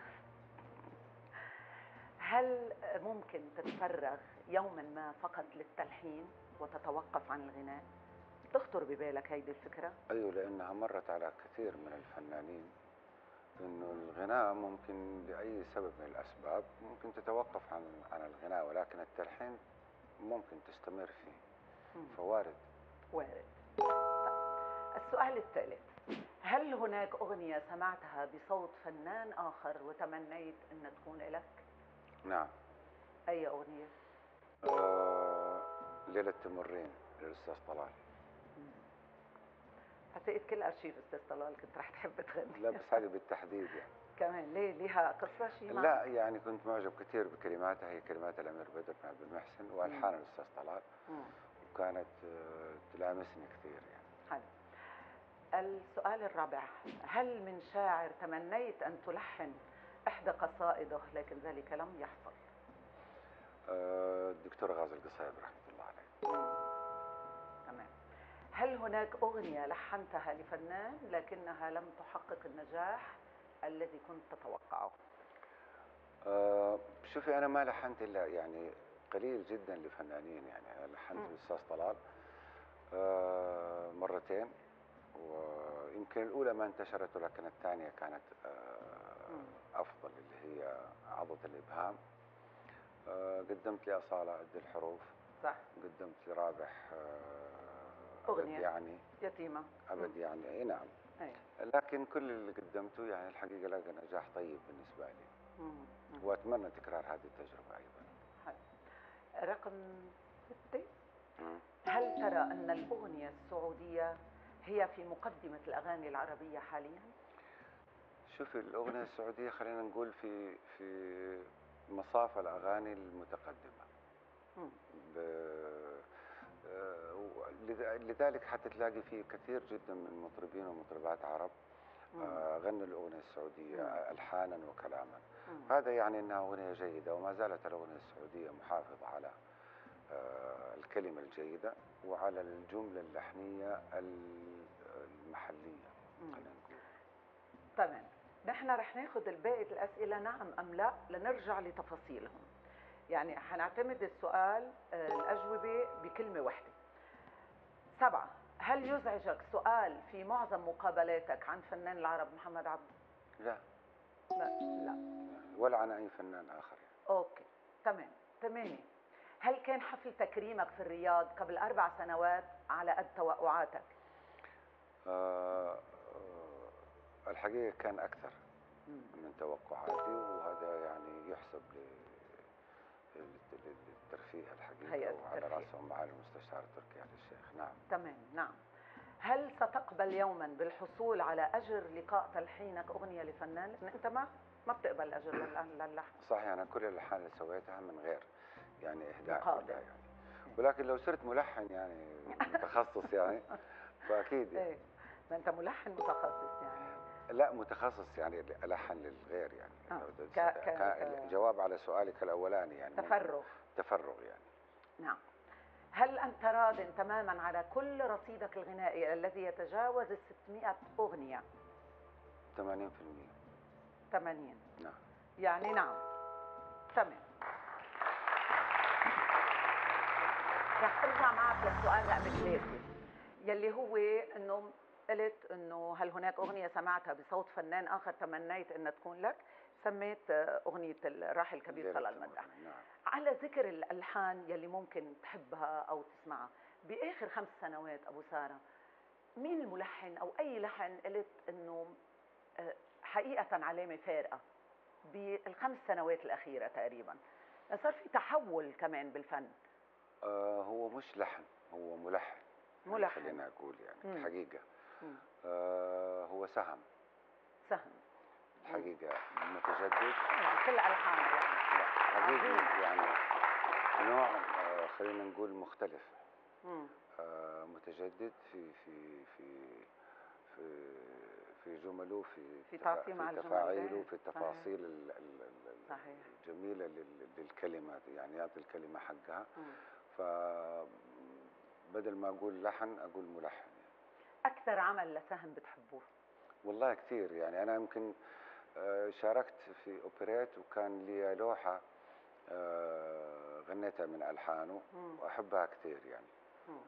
هل ممكن تتفرغ يوما ما فقط للتلحين وتتوقف عن الغناء؟ تخطر ببالك هيدي الفكرة؟ أيوة، لأنها مرت على كثير من الفنانين إنه الغناء ممكن لأي سبب من الأسباب ممكن تتوقف عن عن الغناء، ولكن التلحين ممكن تستمر فيه. مم. فوارد. وارد. طيب. السؤال الثالث، هل هناك أغنية سمعتها بصوت فنان آخر وتمنيت أن تكون لك؟ نعم. أي أغنية؟ آه ليلة تمرين للأستاذ طلال. حسيت كل أرشيف أستاذ طلال كنت رح تحب تغني. لا بس هذه بالتحديد يعني. كمان ليه؟ ليها قصة شيء معها؟ لا يعني كنت معجب كثير بكلماتها، هي كلمات الأمير بدر بن عبد المحسن وألحان الأستاذ طلال، مم. وكانت آه تلامسني كثير يعني. حلو. السؤال الرابع، هل من شاعر تمنيت أن تلحن إحدى قصائده لكن ذلك لم يحصل؟ آه الدكتور غازي القصيب رحمة الله عليه. مم. تمام. هل هناك أغنية لحنتها لفنان لكنها لم تحقق النجاح الذي كنت تتوقعه؟ آه شوفي أنا ما لحنت إلا يعني قليل جدا لفنانين، يعني أنا لحنت للأستاذ طلال آه مرتين، ويمكن الأولى ما انتشرت ولكن الثانية كانت آه أفضل، اللي هي عضة الإبهام. آه قدمت لأصالة قد الحروف. صح. قدمت لرابح آه أبد أغنية يعني يتيمة. أبد مم. يعني أي نعم. أي. لكن كل اللي قدمته يعني الحقيقة لقى نجاح طيب بالنسبة لي. مم. مم. وأتمنى تكرار هذه التجربة أيضا. حلو. رقم ستة، هل ترى أن الأغنية السعودية هي في مقدمة الأغاني العربية حاليا؟ شوفي الأغنية السعودية خلينا نقول في في مصاف الأغاني المتقدمة. مم. ب... آه، لذ- لذلك حتى تلاقي فيه كثير جدا من المطربين ومطربات عرب آه، غنوا الأغنية السعودية مم. ألحانا وكلاما. مم. هذا يعني أنها أغنية جيدة، وما زالت الأغنية السعودية محافظة على آه، الكلمة الجيدة وعلى الجملة اللحنية ال- المحلية. خلينا نقول. تمام. نحن رح ناخذ الباقي الأسئلة نعم أم لا لنرجع لتفاصيلهم. يعني حنعتمد السؤال آه، الأجوبة بكلمة واحدة. سبعة، هل يزعجك سؤال في معظم مقابلاتك عن فنان العرب محمد عبده؟ لا. لا. لا. ولا عن أي فنان آخر. أوكي. تمام. ثمانية، هل كان حفل تكريمك في الرياض قبل أربع سنوات على قد توقعاتك؟ آه آه الحقيقة كان أكثر مم. من توقعاتي، وهذا يعني يحسب ل- لل- للترفيه الحقيقة، هيئة وعلى الترفيه. رأسهم معالي المستشار تركي آل الشيخ. نعم. تمام. نعم. هل ستقبل يوما بالحصول على أجر لقاء تلحينك أغنية لفنان؟ لأن أنت ما ما بتقبل أجر لل- للحن. صحيح أنا كل الألحان اللي سويتها من غير يعني إهداء مقابل. ولا يعني، ولكن لو صرت ملحن يعني متخصص يعني فأكيد يعني. إيه، ما أنت ملحن متخصص يعني. لا متخصص يعني ألحن للغير يعني. آه. لو ده- ك- ك- كان ك- جواب على سؤالك الأولاني يعني ممكن تفرغ. تفرغ يعني. نعم. هل أنت راض تماما على كل رصيدك الغنائي الذي يتجاوز ال ستمائة أغنية؟ ثمانين بالمئة. ثمانين. نعم. يعني نعم. تمام. رح ارجع معك للسؤال رقم ثلاثة يلي هو انه قلت انه هل هناك اغنية سمعتها بصوت فنان اخر تمنيت ان تكون لك؟ سميت اغنية الراحل الكبير طلال مداح. نعم. على ذكر الالحان يلي ممكن تحبها او تسمعها، باخر خمس سنوات ابو سارة مين الملحن او اي لحن قلت انه حقيقة علامة فارقة بالخمس سنوات الاخيرة تقريبا؟ صار في تحول كمان بالفن. آه هو مش لحن، هو ملحن. ملحن. خلينا أقول يعني مم. الحقيقة. مم. آه هو سهم. سهم. الحقيقة متجدد. يعني كل ألحانه يعني. لا حقيقي يعني نوع آه خلينا نقول مختلف. مم. آه، متجدد في في في في في جمله، في في تفا- تعطيه مع في الجمل. تفاعيله، إيه، في التفاصيل ال- ال- ال- صحيح. الجميله لل- للكلمات، يعني يعطي الكلمه حقها. مم. فبدل ما اقول لحن اقول ملحن. اكثر عمل لسهم بتحبوه؟ والله كثير، يعني انا يمكن آه، شاركت في اوبريت وكان لي لوحه آه، غنيتها من الحانه مم. واحبها كثير يعني. مم.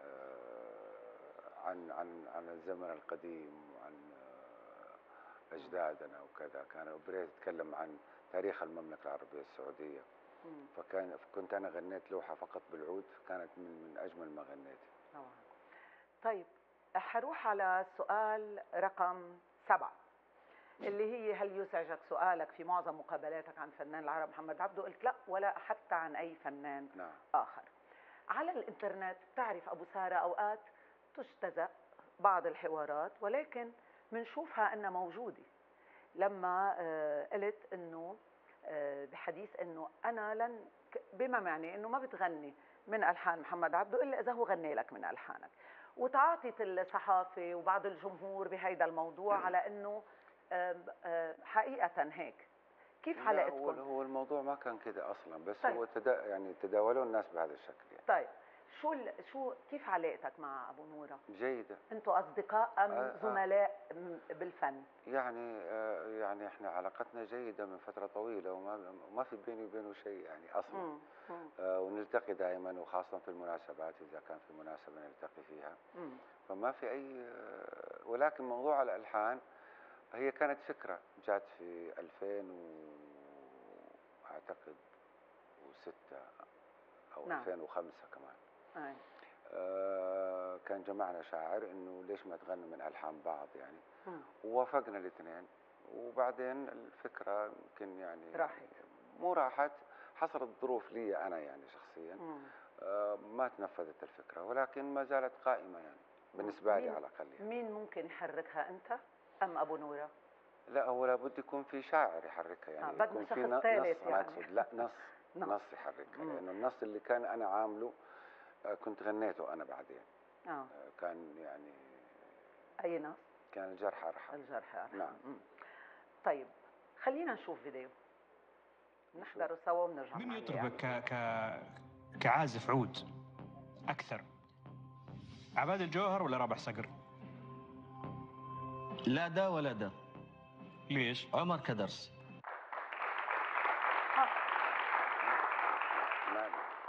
آه، عن عن عن الزمن القديم وعن آه، اجدادنا وكذا. كان اوبريت يتكلم عن تاريخ المملكه العربيه السعوديه. مم. فكان كنت انا غنيت لوحه فقط بالعود، كانت من من اجمل ما غنيت. طبعا. طيب حروح على سؤال رقم سبعة، اللي هي هل يزعجك سؤالك في معظم مقابلاتك عن فنان العرب محمد عبده؟ قلت لا، ولا حتى عن أي فنان نعم. آخر. على الإنترنت تعرف أبو سارة أوقات تجتزأ بعض الحوارات، ولكن منشوفها أنها موجودة. لما آه، قلت أنه آه، بحديث أنه أنا لن، بما معني أنه ما بتغني من ألحان محمد عبده إلا إذا هو غني لك من ألحانك، وتعاطت الصحافة وبعض الجمهور بهيدا الموضوع على أنه آه، آه، حقيقة هيك. كيف لا، هو حلقتكم؟ هو الموضوع ما كان كده اصلا، بس طيب. هو تدا يعني تداولوا الناس بهذا الشكل يعني. طيب شو ال... شو كيف علاقتك مع ابو نوره؟ جيدة. انتوا اصدقاء ام آه، آه. زملاء م- بالفن؟ يعني آه، يعني احنا علاقتنا جيدة من فترة طويلة، وما ما في بيني وبينه شيء يعني اصلا. مم. مم. آه، ونلتقي دائما، وخاصة في المناسبات إذا كان في مناسبة نلتقي فيها. مم. فما في أي آه، ولكن موضوع الألحان هي كانت فكرة جات في ألفين وأعتقد وستة أو نعم. ألفين وخمسة كمان. أي. آه، كان جمعنا شاعر إنه ليش ما تغنوا من ألحان بعض يعني. مم. ووافقنا الاثنين، وبعدين الفكرة يمكن يعني راحت. مو راحت، حصلت ظروف لي أنا يعني شخصيا. مم. آه، ما تنفذت الفكرة، ولكن ما زالت قائمة يعني بالنسبة لي مين- على الأقل يعني. مين ممكن يحركها، انت ام ابو نوره؟ لا، هو لابد يكون في شاعر يحركها يعني. آه، بدنا يكون شخص في ن- ثالث نص، أنا يعني. أقصد لا نص نص. نص يحركها، مم. لأنه النص اللي كان أنا عامله آه، كنت غنيته أنا بعدين. اه آه، كان يعني اي نص؟ كان الجرح أرحم. الجرح أرحم. نعم. مم. طيب خلينا نشوف فيديو نحضره سوا ونرجع. من نعلق يطربك عليه. ك... ك... كعازف عود أكثر؟ عباد الجوهر ولا رابح صقر؟ لا ده ولا ده. ليش؟ عمر كدرس. ما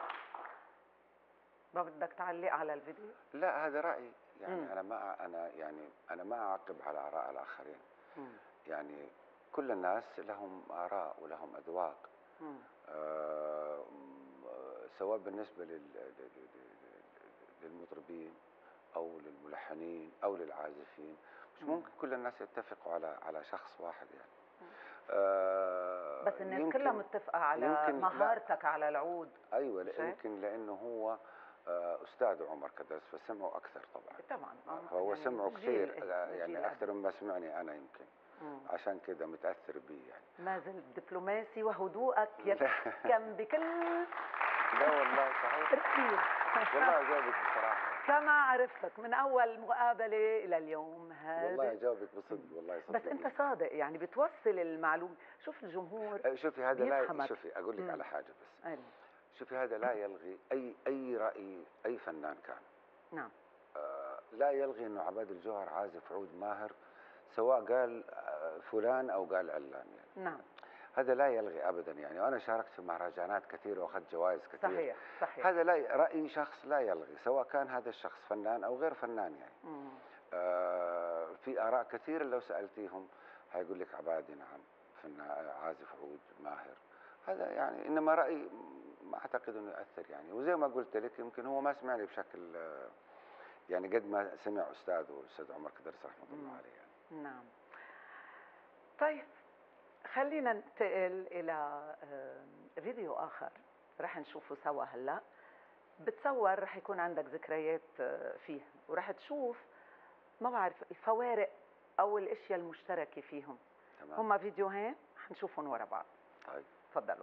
ما بدك تعلق على الفيديو؟ لا، هذا رأيي يعني. مم. أنا ما أنا يعني أنا ما أعقب على آراء الآخرين. مم. يعني كل الناس لهم آراء ولهم أذواق. مم. آه، م- سواء بالنسبة لل- لل- لل- للمطربين أو للملحنين أو للعازفين، مش مم. ممكن كل الناس يتفقوا على على شخص واحد يعني. آه، بس الناس يمكن- كلها متفقة على يمكن- لا. مهارتك على العود. أيوة، مش هيك؟ يمكن لأنه هو آه، أستاذ عمر كدرس فسمعه أكثر طبعا. طبعا. آه، فهو يعني سمعه جيل- كثير جيل يعني أكثر قبل. مما سمعني أنا يمكن. مم. عشان كذا متأثر بيه يعني. ما زلت دبلوماسي وهدوءك يتحكم بكل لا والله صحيح. تركيز. والله أجاوبك بصراحة. كما عرفتك من أول مقابلة إلى اليوم هذا. والله أجاوبك بصدق، والله صدق. بس أنت صادق يعني، بتوصل المعلومة. شوف الجمهور شوفي هذا لا بيفهمك. شوفي أقول لك مم. على حاجة بس. أيوة. شوفي هذا لا يلغي أي أي رأي أي فنان كان. نعم. آه، لا يلغي إنه عباد الجوهر عازف عود ماهر، سواء قال آه، فلان أو قال علان يعني. نعم. هذا لا يلغي أبدا يعني. وأنا شاركت في مهرجانات كثيرة وأخذت جوائز كثير. صحيح صحيح. هذا لا رأي شخص لا يلغي، سواء كان هذا الشخص فنان أو غير فنان يعني. مم. آه، في آراء كثير لو سألتيهم هيقول لك عبادي نعم فنان عازف عود ماهر. هذا يعني إنما رأي ما أعتقد إنه يؤثر يعني. وزي ما قلت لك يمكن هو ما سمعني بشكل آه، يعني قد ما سمع أستاذه الأستاذ عمر كدرس رحمة الله عليه يعني. نعم. طيب خلينا ننتقل إلى آه، فيديو آخر رح نشوفه سوا هلا. بتصور رح يكون عندك ذكريات آه، فيه، ورح تشوف ما بعرف الفوارق أو الأشياء المشتركة فيهم. تمام. هم فيديوهين حنشوفهم ورا بعض. طيب. تفضلوا.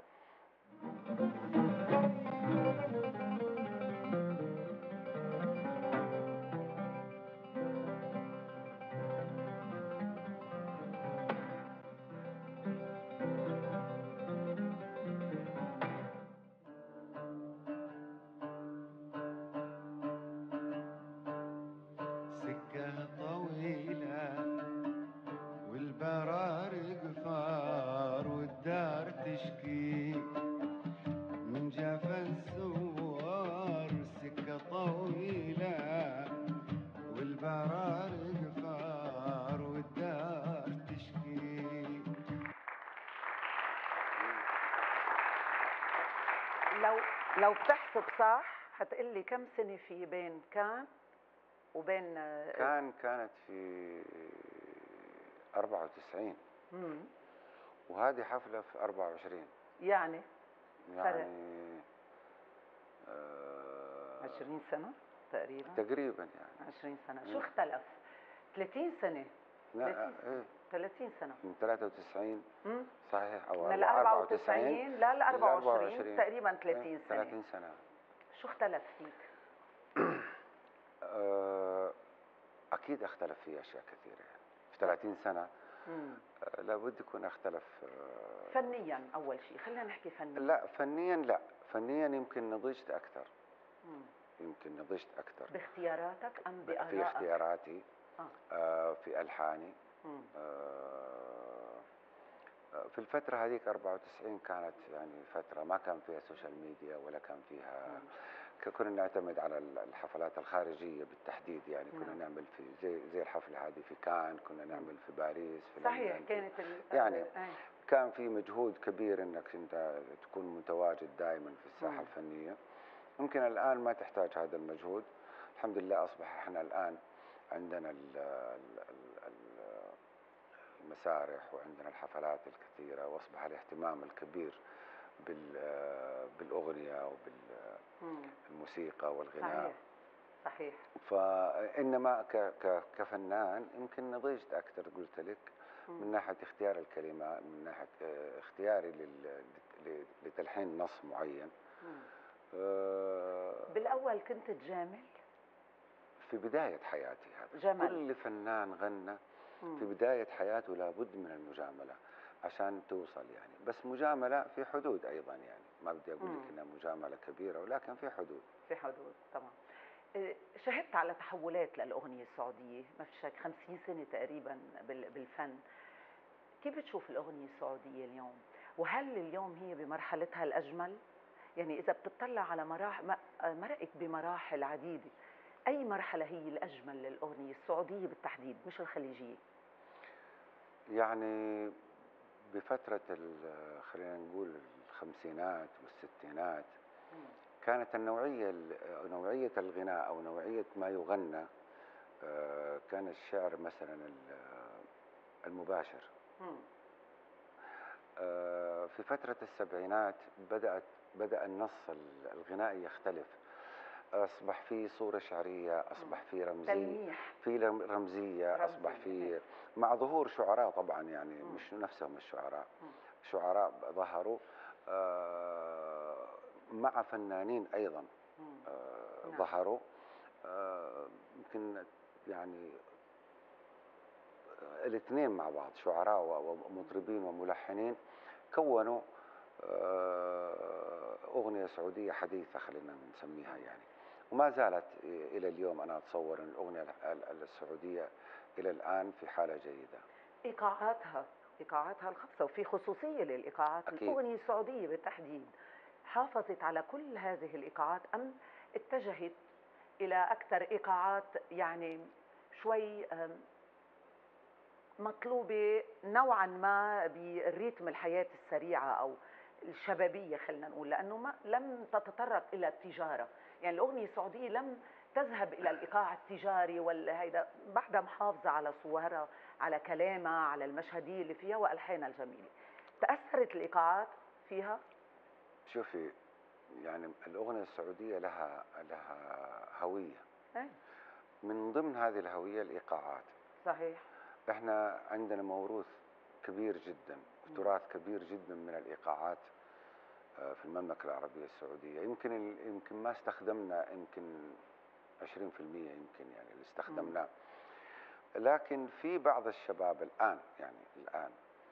لو بتحسب صح حتقلي كم سنة في بين كان وبين كان كانت في أربعة وتسعين مم. وهذه حفلة في أربعة وعشرين. يعني يعني آه عشرين سنة تقريبا. تقريبا يعني عشرين سنة. مم. شو اختلف؟ ثلاثين سنة. لا ايه ثلاثين سنة. من ثلاثة وتسعين مم. صحيح او من ال أربعة وتسعين ل أربعة وعشرين تقريبا ثلاثين سنة. ثلاثين سنة. شو اختلف فيك؟ اكيد اختلف في اشياء كثيرة يعني في ثلاثين سنة. مم. لابد يكون اختلف. فنيا اول شيء خلينا نحكي فنيا. لا فنيا لا فنيا يمكن نضجت اكثر. مم. يمكن نضجت اكثر باختياراتك ام بارائك؟ في اختياراتي. آه. آه في الحاني. مم. آه في الفترة هذيك أربعة وتسعين كانت يعني فترة ما كان فيها سوشيال ميديا ولا كان فيها. مم. كنا نعتمد على الحفلات الخارجية بالتحديد يعني. كنا نعم. نعمل في زي زي الحفلة هذه في كان، كنا نعمل في باريس في صحيح كانت يعني آه. كان في مجهود كبير انك انت تكون متواجد دائما في الساحة مم. الفنية. يمكن الآن ما تحتاج هذا المجهود. الحمد لله أصبح احنا الآن عندنا ال ال المسارح وعندنا الحفلات الكثيرة واصبح الاهتمام الكبير بالأغنية وبالموسيقى والغناء. صحيح صحيح. فإنما كفنان يمكن نضجت أكثر قلت لك من ناحية اختيار الكلمات، من ناحية اختياري لتلحين نص معين. أه بالأول كنت تجامل؟ في بداية حياتي هذا جمل. كل فنان غنى في بداية حياته لابد من المجاملة عشان توصل يعني. بس مجاملة في حدود أيضا يعني. ما بدي أقول لك إنها مجاملة كبيرة ولكن في حدود. في حدود طبعا. شهدت على تحولات للأغنية السعودية ما في شك. خمسين سنة تقريبا بالفن. كيف بتشوف الأغنية السعودية اليوم؟ وهل اليوم هي بمرحلتها الأجمل؟ يعني إذا بتطلع على مراحل مرقت بمراحل عديدة، أي مرحلة هي الأجمل للأغنية السعودية بالتحديد مش الخليجية؟ يعني بفترة خلينا نقول الخمسينات والستينات مم. كانت النوعية نوعية الغناء أو نوعية ما يغنى كان الشعر مثلا المباشر. مم. في فترة السبعينات بدأت بدأ النص الغنائي يختلف. أصبح في صورة شعرية، أصبح في رمزية تلميح. في رمزية، رمزية أصبح في مع ظهور شعراء طبعا يعني مم. مش نفسهم الشعراء. مم. شعراء ظهروا مع فنانين أيضا نعم. ظهروا يمكن يعني الاثنين مع بعض شعراء ومطربين وملحنين كونوا أغنية سعودية حديثة خلينا نسميها يعني. وما زالت إلى اليوم أنا أتصور أن الأغنية السعودية إلى الآن في حالة جيدة. إيقاعاتها إيقاعاتها الخاصة وفي خصوصية للإيقاعات. أكيد. الأغنية السعودية بالتحديد حافظت على كل هذه الإيقاعات أم اتجهت إلى أكثر إيقاعات يعني شوي مطلوبة نوعا ما بالريتم الحياة السريعة أو الشبابية خلينا نقول، لأنه ما لم تتطرق إلى التجارة. يعني الأغنية السعودية لم تذهب إلى الإيقاع التجاري والهيدا، بعدها محافظة على صورها، على كلامها، على المشهدية اللي فيها وألحانها الجميلة. تأثرت الإيقاعات فيها؟ شوفي يعني الأغنية السعودية لها لها هوية. ايه؟ من ضمن هذه الهوية الإيقاعات. صحيح. احنا عندنا موروث كبير جدا وتراث كبير جدا من الإيقاعات في المملكة العربية السعودية. يمكن يمكن ما استخدمنا يمكن عشرين في المية يمكن يعني اللي استخدمناه. لكن في بعض الشباب الآن يعني الآن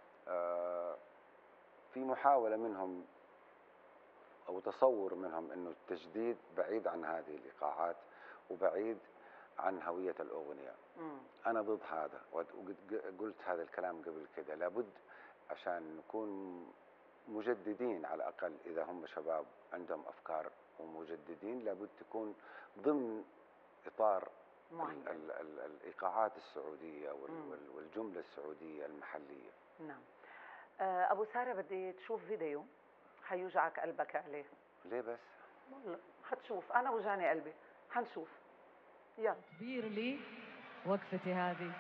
في محاولة منهم أو تصور منهم إنه التجديد بعيد عن هذه الإيقاعات وبعيد عن هوية الأغنية. مم. أنا ضد هذا وقلت هذا الكلام قبل كده. لابد عشان نكون مجددين على الأقل إذا هم شباب عندهم أفكار ومجددين لابد تكون ضمن إطار ال ال ال الإيقاعات السعودية وال والجملة السعودية المحلية. نعم. أبو سارة بدي تشوف فيديو حيوجعك قلبك عليه. ليه بس؟ والله حتشوف، انا وجعني قلبي، حنشوف. يلا. كبير لي وقفتي هذه.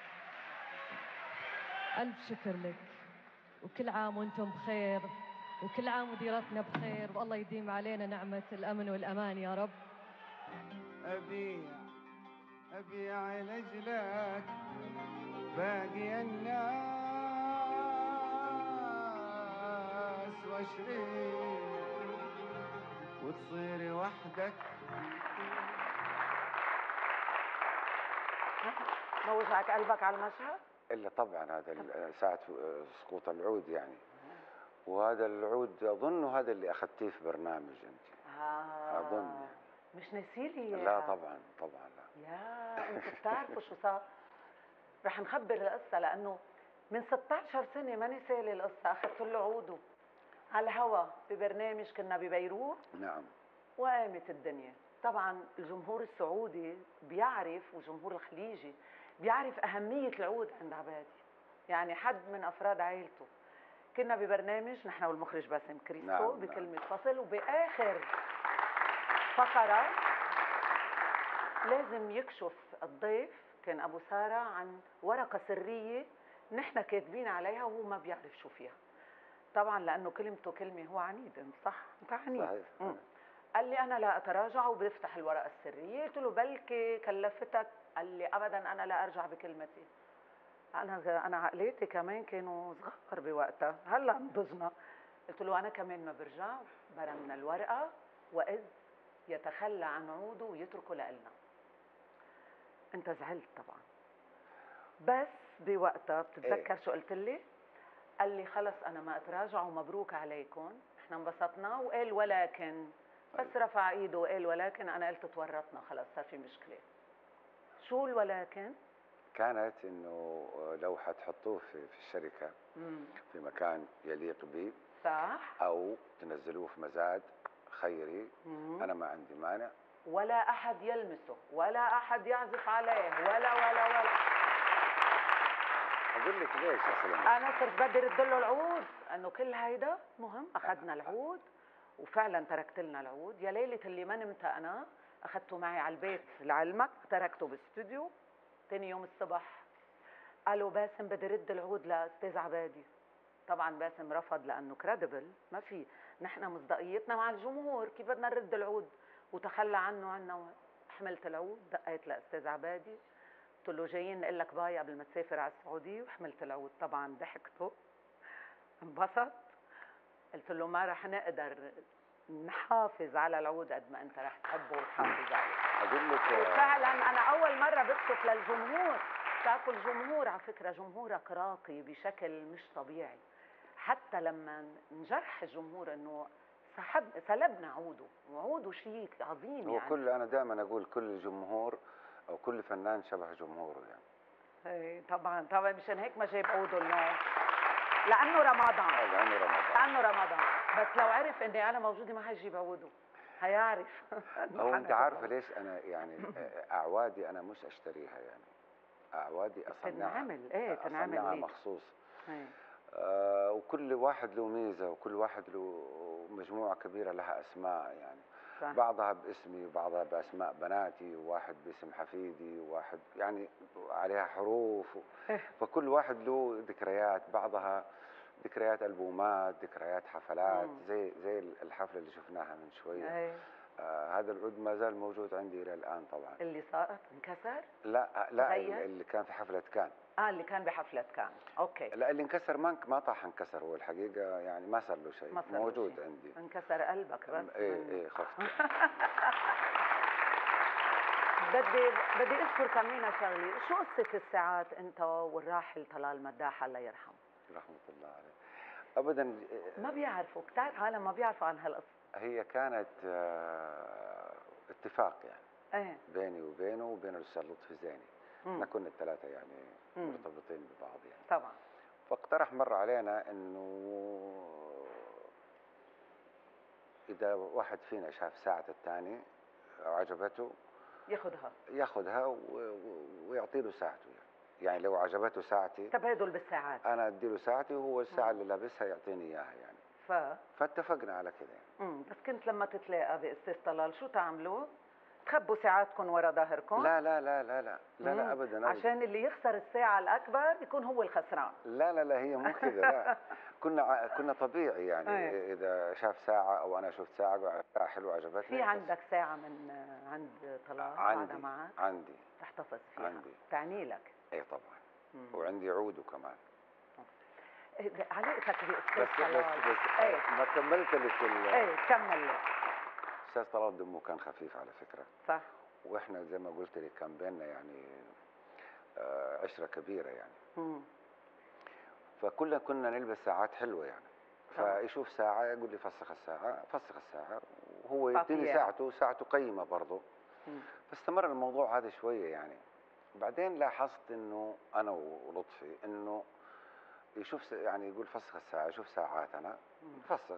ألف شكر لك، وكل عام وانتم بخير، وكل عام وديرتنا بخير، والله يديم علينا نعمة الأمن والأمان يا رب. أبيع أبيع لجلك باقي الناس واشري وتصيري وحدك. ما وجعك قلبك على المشهد؟ الا طبعا هذا ال- ساعه سقوط العود يعني، وهذا العود اظن هذا اللي اخذتيه في برنامج انت. آه. اظن يعني. مش ناسيلي إياها. لا طبعا طبعا لا. يا انتوا بتعرفوا شو صار؟ رح نخبر القصه لانه من ستة عشر سنه ما نسالي القصه، اخذت له عوده على الهوا ببرنامج كنا ببيروت. نعم. وقامت الدنيا. طبعا الجمهور السعودي بيعرف والجمهور الخليجي بيعرف اهميه العود عند عبادي، يعني حد من افراد عائلته. كنا ببرنامج نحن والمخرج باسم كريستو. نعم. بكلمه فصل، وباخر فقره لازم يكشف الضيف كان ابو ساره عن ورقه سريه نحن كاتبين عليها وهو ما بيعرف شو فيها. طبعا لانه كلمته كلمه، هو عنيد، انت صح؟ انت عنيد. صحيح. مم. قال لي انا لا اتراجع وبفتح الورقه السريه. قلت له بلكي كلفتك؟ قال لي ابدا انا لا ارجع بكلمتي. انا انا عقليتي كمان كانوا صغار بوقتها، هلا نضجنا. قلت له انا كمان ما برجع. برمنا الورقه واذ يتخلى عن عوده ويتركه لنا. انت زعلت طبعا، بس بوقتها بتتذكر إيه. شو قلت لي؟ قال لي خلص انا ما اتراجع ومبروك عليكم، احنا انبسطنا. وقال ولكن، بس رفع ايده وقال ولكن. انا قلت تورطنا خلص صار في مشكله. شو الولكن؟ كانت انه لو حتحطوه في في الشركه مم. في مكان يليق به، صح، او تنزلوه في مزاد خيري، مم. انا ما عندي مانع. ولا احد يلمسه، ولا احد يعزف عليه، ولا ولا ولا اقول لك ليش اصلا. انا صرت بدي رد له العود، انه كل هيدا مهم. اخذنا العود وفعلا تركت لنا العود. يا ليله اللي ما نمت انا اخذته معي على البيت لعلمك، تركته بالاستوديو. ثاني يوم الصبح قالوا باسم بدي رد العود لاستاذ عبادي. طبعا باسم رفض لانه كريديبل، ما في، نحن مصداقيتنا مع الجمهور، كيف بدنا نرد العود؟ وتخلى عنه عنا. حملت العود، دقيت لاستاذ عبادي، قلت له جايين نقول لك باي قبل ما تسافر على السعوديه، وحملت العود. طبعا ضحكته، انبسط. قلت له ما رح نقدر نحافظ على العود قد ما انت رح تحبه وتحافظ عليه. اقول لك وفعلا انا اول مره بكشف للجمهور. بتعرفوا الجمهور على فكره جمهورك راقي بشكل مش طبيعي. حتى لما نجرح الجمهور انه سحب سلبنا عوده، وعوده شيء عظيم هو يعني. كل انا دائما اقول كل جمهور او كل فنان شبه جمهوره يعني. ايه طبعا طبعا، مشان هيك ما جايب عوده اليوم، لانه رمضان. لانه رمضان. لانه رمضان. بس لو عرف اني انا موجوده ما حيجيب عوده، هيعرف. هو انت عارفه ليش انا يعني اعوادي انا مش اشتريها يعني، اعوادي اصنعها. تنعمل ايه تنعمل اصنعها ليك مخصوص. ايه. آه وكل واحد له ميزه، وكل واحد له مجموعه كبيره لها اسماء يعني. صح. بعضها باسمي وبعضها باسماء بناتي، وواحد باسم حفيدي، وواحد يعني عليها حروف و... فكل واحد له ذكريات، بعضها ذكريات البومات، ذكريات حفلات. مم. زي زي الحفله اللي شفناها من شويه. ايه. آه هذا العود ما زال موجود عندي الى الان طبعا. اللي سقط انكسر؟ لا لا تغير؟ اللي كان في حفله كان. اه اللي كان بحفله كان. اوكي. لا اللي انكسر ما ما طاح انكسر، هو الحقيقه يعني ما صار له شيء، موجود شي. عندي. انكسر قلبك بس. ايه ايه خفت. بدي بدي اذكر كمان شغله. شو قصه الساعات انت والراحل طلال مداح الله يرحمه؟ رحمه الله عليه. ابدا ما بيعرفوا، كثير عالم ما بيعرفوا عن هالقصه. هي كانت آه اتفاق يعني ايه بيني وبينه وبين الاستاذ لطفي زيني. احنا كنا الثلاثه يعني مم. مرتبطين ببعض يعني. طبعا. فاقترح مره علينا انه اذا واحد فينا شاف ساعه الثاني وعجبته ياخذها ياخذها ويعطي له ساعته يعني. يعني لو عجبته ساعتي تبادل بالساعات، انا ادي له ساعتي وهو الساعه اللي لابسها يعطيني اياها يعني. ف فاتفقنا على كده يعني. امم بس كنت لما تتلاقى باستاذ طلال شو تعملوا؟ تخبوا ساعاتكم ورا ظهركم؟ لا لا لا لا لا لا لا مم. ابدا أبداً. عشان اللي يخسر الساعة الأكبر يكون هو الخسران. لا لا لا هي مو كذا لا. كنا ع- كنا طبيعي يعني أي. اذا شاف ساعه او انا شفت ساعه ساعه حلوه عجبتني. في عندك ساعة من آه، عند طلال عندي قاعدة معك عندي تحتفظ فيها؟ عندي. تعني لك. اي طبعا. مم. وعندي عود وكمان. إيه، علاقتك بأستاذ بس طلال؟ بس بس ايه ما كملت لك ال- ايه كمل لي. استاذ طلال دمه كان خفيف على فكره. صح. واحنا زي ما قلت لك كان بيننا يعني آه، عشره كبيره يعني. مم. فكلنا كنا نلبس ساعات حلوه يعني. طبعا. فيشوف ساعه يقول لي فسخ الساعه فسخ الساعه وهو طب يديني يعني. ساعته ساعته قيمه برضه. مم. فاستمر الموضوع هذا شويه يعني. بعدين لاحظت انه انا ولطفي انه يشوف س- يعني يقول فسخ الساعه يشوف ساعات انا مم. فسخ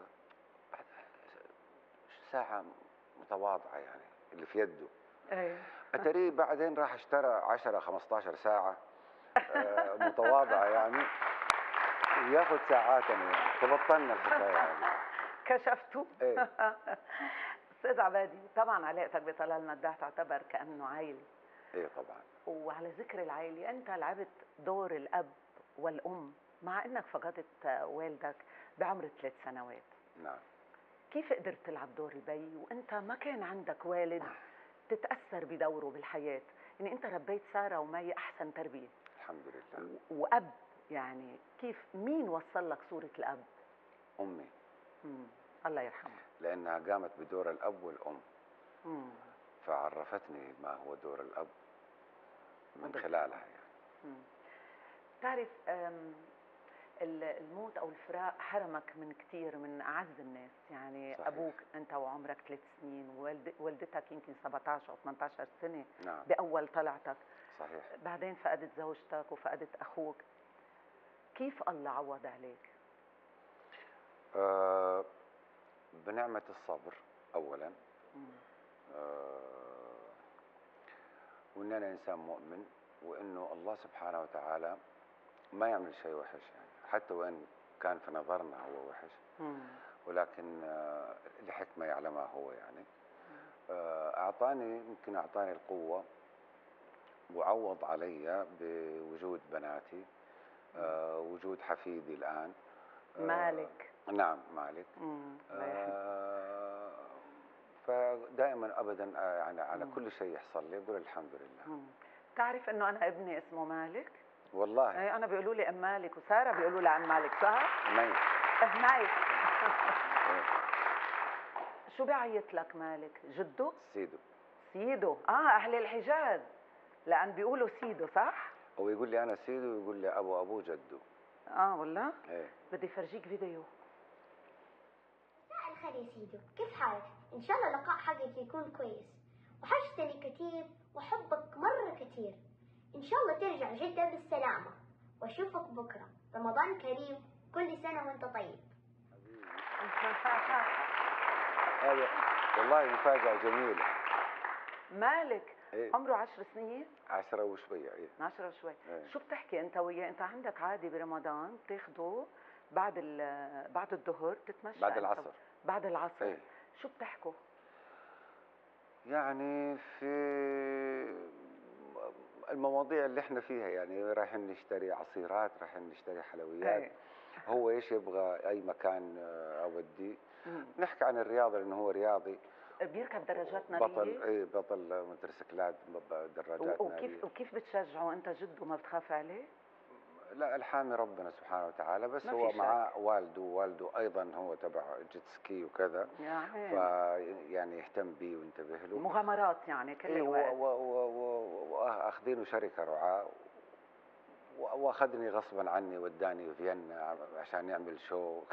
ساعه متواضعه يعني اللي في يده. ايه اتريه بعدين راح اشترى عشرة خمستاشر ساعه آه، متواضعه يعني وياخذ ساعاتنا يعني فبطلنا الحكايه هذه. كشفتوا. ايه استاذ عبادي طبعا علاقتك بطلال مداح تعتبر كأنه عائلة. ايه طبعا. وعلى ذكر العائلة أنت لعبت دور الأب والأم مع أنك فقدت والدك بعمر ثلاث سنوات. نعم. كيف قدرت تلعب دور البي وأنت ما كان عندك والد تتأثر بدوره بالحياة؟ يعني أنت ربيت سارة ومي أحسن تربية. الحمد لله. و- وأب يعني كيف مين وصل لك صورة الأب؟ امي. مم. الله يرحمها. لانها قامت بدور الاب والام. مم. فعرفتني ما هو دور الاب من بالضبط. خلالها يعني. مم. تعرف أم، ال- الموت او الفراق حرمك من كثير من اعز الناس يعني. صحيح. ابوك انت وعمرك ثلاث سنين ووالد- والدتك يمكن سبعطعش او ثمانطعش سنه نعم. باول طلعتك. صحيح. بعدين فقدت زوجتك وفقدت اخوك. كيف الله عوض عليك؟ آه بنعمة الصبر أولا. مم. آه وإن أنا إنسان مؤمن وإنه الله سبحانه وتعالى ما يعمل شيء وحش يعني حتى وإن كان في نظرنا هو وحش. مم. ولكن آه لحكمة يعلمها هو يعني. آه أعطاني يمكن أعطاني القوة وعوض علي بوجود بناتي. آه وجود حفيدي الآن. آه مالك. نعم مالك. مم. الله يرحمه. آه فدائما ابدا آه يعني على مم. كل شيء يحصل لي اقول الحمد لله. مم. تعرف انه انا ابني اسمه مالك؟ والله. ايه انا بيقولوا لي ام مالك وساره بيقولوا لها ام مالك صح؟ مي. اه مالك. شو بيعيط لك مالك؟ جده؟ سيدو. سيدو. اه اهل الحجاز لان بيقولوا سيدو صح؟ هو يقول لي انا سيدو ويقول لي ابو ابو جدو. اه والله؟ ايه. بدي فرجيك فيديو. مساء الخير يا سيدو، كيف حالك؟ إن شاء الله اللقاء حقك يكون كويس، وحشتني كثير وحبك مرة كثير. إن شاء الله ترجع جدة بالسلامة، وأشوفك بكرة. رمضان كريم، كل سنة وأنت طيب. هذا والله مفاجأة جميلة. مالك إيه؟ عمره عشر سنين؟ عشرة وشوية. ايه. عشرة وشوي. إيه؟ شو بتحكي انت وياه؟ انت عندك عادي برمضان بتاخده بعد ال- بعد الظهر تتمشى بعد أنت العصر. و- بعد العصر. إيه؟ شو بتحكوا؟ يعني في المواضيع اللي احنا فيها يعني رايحين نشتري عصيرات رايحين نشتري حلويات. إيه. هو ايش يبغى اي مكان آه، اوديه. مم. نحكي عن الرياضة لانه هو رياضي. بيركب دراجات نارية؟ بطل ايه بطل موتورسيكلات ب- دراجات و- نارية. وكيف وكيف بتشجعه انت جده؟ ما بتخاف عليه؟ لا الحامي ربنا سبحانه وتعالى بس ما هو في شك. معاه والده والده ايضا هو تبع جيت سكي وكذا. يعني ف يعني يهتم بيه وينتبه له. مغامرات يعني كل ايه الوقت. واخذينه شركة رعاة و- واخذني غصبا عني وداني فيينا عشان يعمل شو.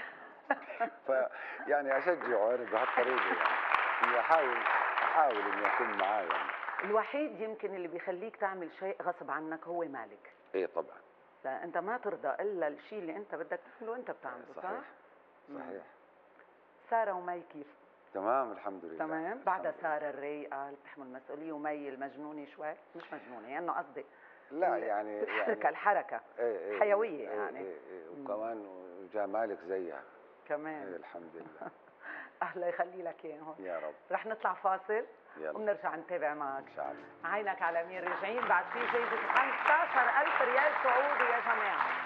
فيعني اشجعه انا بهالطريقه يعني اني احاول احاول اني اكون معاه يعني. الوحيد يمكن اللي بيخليك تعمل شيء غصب عنك هو مالك. ايه طبعا. لا انت ما ترضى الا الشيء اللي انت بدك تعمله انت بتعمله. صحيح. صح؟ صحيح. ساره ومي كيف؟ تمام الحمد لله. تمام. بعدها ساره الرايقه اللي بتحمل مسؤوليه ومي المجنونه شوي مش مجنونه يعني انه قصدي لا يعني الحركه يعني الحركه ايه ايه حيويه ايه يعني. ايه ايه وكمان جاء مالك زيها كمان. إيه الحمد لله. الله يخلي لك اياهم. يا رب. رح نطلع فاصل يلا. وبنرجع نتابع معك. ان شاء الله. عينك على مين راجعين بعد في جايزة خمسة عشر ألف ريال سعودي يا جماعة.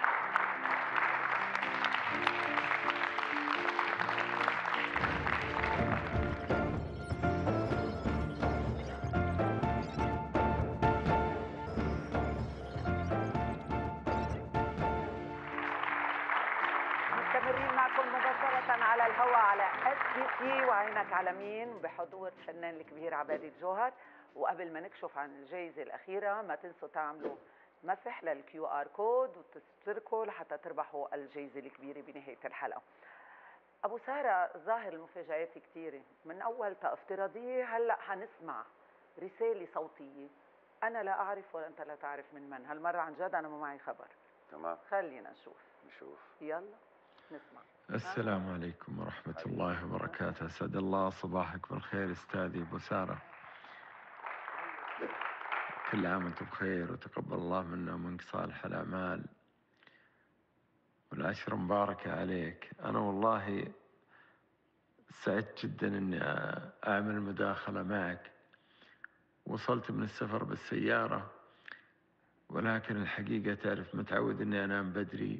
مستمرين معكم مباشرة على الهواء على اس بي سي وعينك على مين بحضور الفنان الكبير عبادي الجوهر. وقبل ما نكشف عن الجائزة الأخيرة ما تنسوا تعملوا مسح للكيو ار كود وتشتركوا لحتى تربحوا الجائزة الكبيرة بنهاية الحلقة. أبو سارة، ظاهر المفاجآت كثيرة من أول افتراضية هلأ حنسمع رسالة صوتية أنا لا أعرف ولا أنت لا تعرف من من. هالمرة عن جد أنا ما معي خبر. تمام. خلينا نشوف. نشوف. يلا نسمع. السلام عليكم ورحمة الله وبركاته. أسعد الله صباحك بالخير أستاذي أبو سارة. كل عام وأنتم بخير وتقبل الله منا ومنك صالح الأعمال والعشرة مباركة عليك. أنا والله سعدت جدا أني أعمل مداخلة معك. وصلت من السفر بالسيارة ولكن الحقيقة تعرف متعود أني أنام بدري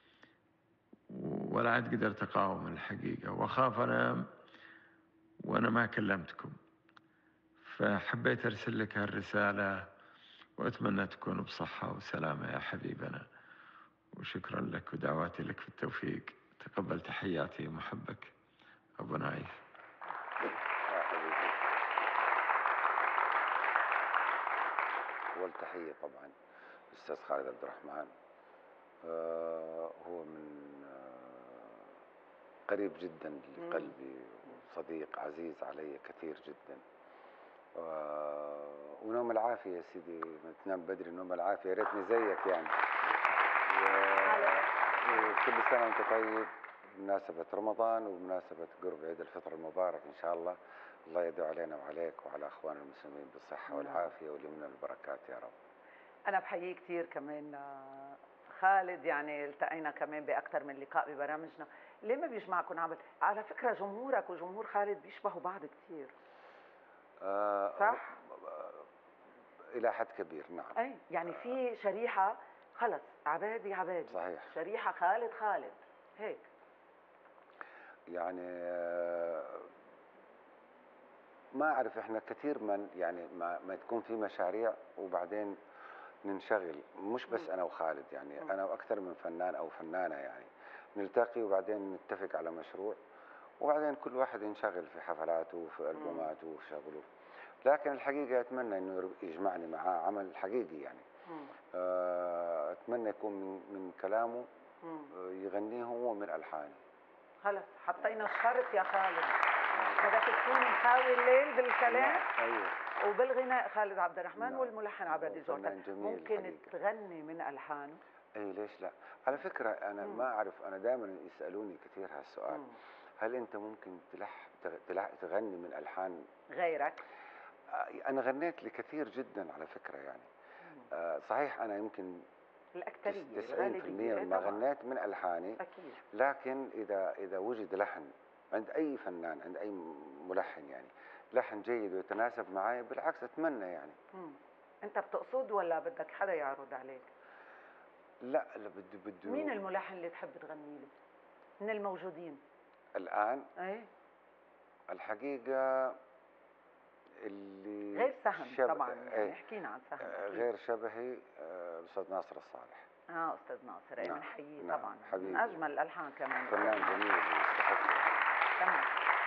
ولا عاد قدرت أقاوم الحقيقة وأخاف أنام وأنا ما كلمتكم، فحبيت أرسل لك هالرسالة وأتمنى تكون بصحة وسلامة يا حبيبنا. وشكرا لك ودعواتي لك في التوفيق. تقبل تحياتي محبك أبو نايف. يا حبيبي. أول تحية طبعا الأستاذ خالد عبد الرحمن. آه هو من آه قريب جدا لقلبي وصديق عزيز علي كثير جدا. آه ونوم العافية يا سيدي، تنام بدري نوم العافية، يا ريتني زيك يعني. وكل سنة وأنت طيب بمناسبة رمضان وبمناسبة قرب عيد الفطر المبارك إن شاء الله. الله يدعو علينا وعليك وعلى أخواننا المسلمين بالصحة والعافية واليمن والبركات يا رب. أنا بحييه كثير كمان خالد، يعني التقينا كمان بأكثر من لقاء ببرامجنا. ليه ما بيجمعكم عمل؟ على فكرة جمهورك وجمهور خالد بيشبهوا بعض كثير. آه صح؟ إلى حد كبير نعم. أي يعني في شريحة خلص عبادي عبادي، صحيح. شريحة خالد خالد هيك. يعني ما أعرف، إحنا كثير من يعني ما, ما تكون في مشاريع وبعدين ننشغل، مش بس أنا وخالد يعني م. أنا وأكثر من فنان أو فنانة يعني نلتقي وبعدين نتفق على مشروع وبعدين كل واحد ينشغل في حفلاته وفي ألبوماته وفي شغله. لكن الحقيقة أتمنى إنه يجمعني معاه عمل حقيقي يعني. أتمنى يكون من, من كلامه يغنيه هو من ألحاني. خلص حطينا الشرط يا خالد، بدك تكون محاوي الليل بالكلام أيوه. وبالغناء خالد عبد الرحمن نعم. والملحن عبادي الجوهر. ممكن حقيقة. تغني من ألحانه؟ أي ليش لا. على فكرة أنا مم. ما أعرف، أنا دائما يسألوني كثير هالسؤال، مم. هل أنت ممكن تلح تلح تغني من ألحان غيرك؟ أنا غنيت لكثير جدا على فكرة يعني. آه صحيح أنا يمكن الأكثرية تسعين بالمئة ما غنيت من ألحاني أكيد. لكن إذا إذا وجد لحن عند أي فنان عند أي ملحن يعني لحن جيد ويتناسب معي بالعكس أتمنى يعني. مم. أنت بتقصد ولا بدك حدا يعرض عليك؟ لا لا بدي بدي. مين الملحن اللي تحب تغني له من الموجودين الآن؟ أي الحقيقة اللي غير سهم شب... طبعا يعني احكينا عن سهم. غير شبهي أستاذ ناصر الصالح. اه أستاذ ناصر أي بنحييه نعم. طبعا حبيبي. من أجمل الألحان كمان. فنان جميل يستحق. تمام.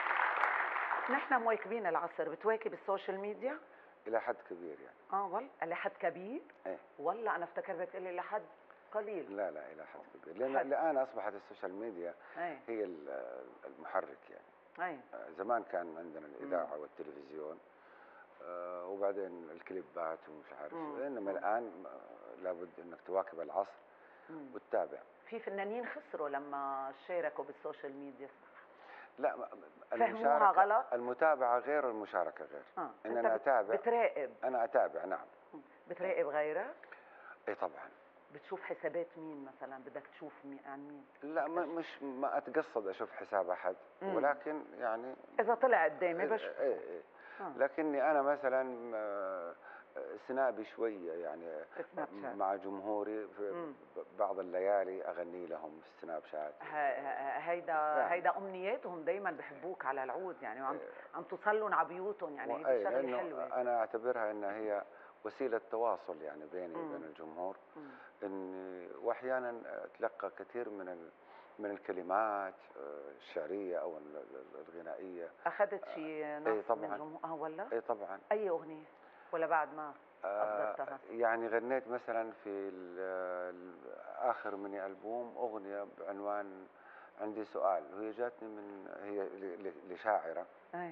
نحن مواكبين العصر، بتواكب السوشيال ميديا؟ إلى حد كبير يعني. اه والله إلى حد كبير؟ ايه والله أنا افتكر بتقولي إلى حد قليل. لا لا إلى حد كبير، لأن حد. الآن أصبحت السوشيال ميديا أيه. هي المحرك يعني. أيه. زمان كان عندنا الإذاعة مم. والتلفزيون آه وبعدين الكليبات ومش عارف، مم. إنما مم. الآن لابد إنك تواكب العصر مم. وتتابع. في فنانين خسروا لما شاركوا بالسوشيال ميديا. لا فهموها غلط؟ المتابعة غير المشاركة غير. آه. إن أنا أتابع. بتراقب؟ أنا أتابع نعم. بتراقب غيرك؟ إيه طبعا. بتشوف حسابات مين مثلا؟ بدك تشوف مين عن مين؟ لا ما مش ما اتقصد اشوف حساب احد، مم. ولكن يعني اذا طلع قدامي بشوفه. ايه ايه آه. لكني انا مثلا آه، سنابي شويه يعني سناب شات. مع جمهوري في مم. بعض الليالي اغني لهم في السناب شات. ه- ه- هيدا يعني. هيدا امنياتهم دايما بحبوك على العود يعني، وعم عم توصلهم على بيوتهم يعني، هيدي وأي شغله لانه حلوه. انا اعتبرها انها هي وسيله تواصل يعني بيني مم. وبين الجمهور. مم. اني واحيانا اتلقى كثير من ال- من الكلمات آه، الشعريه او ال- ال- الغنائيه. اخذت شي اي نص من طبعا. جمهور؟ اه والله؟ اي طبعا. اي اغنيه؟ ولا بعد ما آه، اصدرتها؟ يعني غنيت مثلا في ال- ال- اخر مني البوم اغنيه بعنوان عندي سؤال، وهي جاتني من هي ل- ل- لشاعره اي.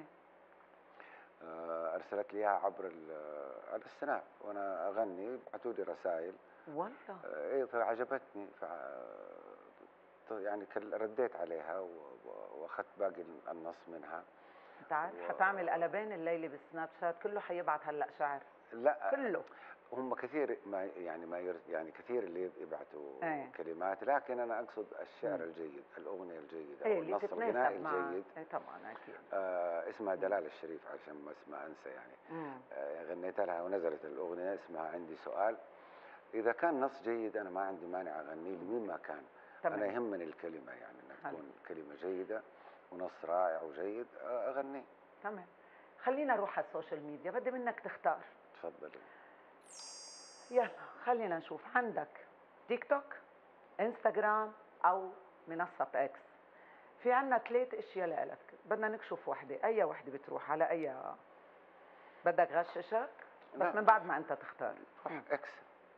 آه، ارسلت لي اياها عبر ال- على السناب وانا اغني، بعثوا لي رسائل. والله؟ ايه فعجبتني ف يعني كل- رديت عليها و- و- واخذت باقي النص منها. انت عارف و- حتعمل قلبان الليله بالسناب شات، كله حيبعت هلا شعر. لا كله. هم كثير ما يعني ما ير يعني كثير اللي يبعثوا ايه. كلمات، لكن انا اقصد الشعر مم. الجيد، الاغنيه الجيده ايه او اللي النص تتناسب الغنائي مع الجيد. ايه طبعا اكيد. آه اسمها دلال الشريف عشان ما ما انسى يعني. مم. آه غنيت لها ونزلت الاغنيه اسمها عندي سؤال. اذا كان نص جيد انا ما عندي مانع اغنيه لمين ما كان. تمام. انا يهمني الكلمه يعني انها حلو. تكون كلمه جيده ونص رائع وجيد آه اغنيه. تمام. خلينا نروح على السوشيال ميديا، بدي منك تختار. تفضلي. يلا خلينا نشوف، عندك تيك توك، انستغرام، او منصة اكس. في عنا ثلاث اشياء لك، بدنا نكشف وحدة، اي وحدة بتروح على اي؟ بدك غششك؟ بس لا. من بعد ما انت تختار. اكس.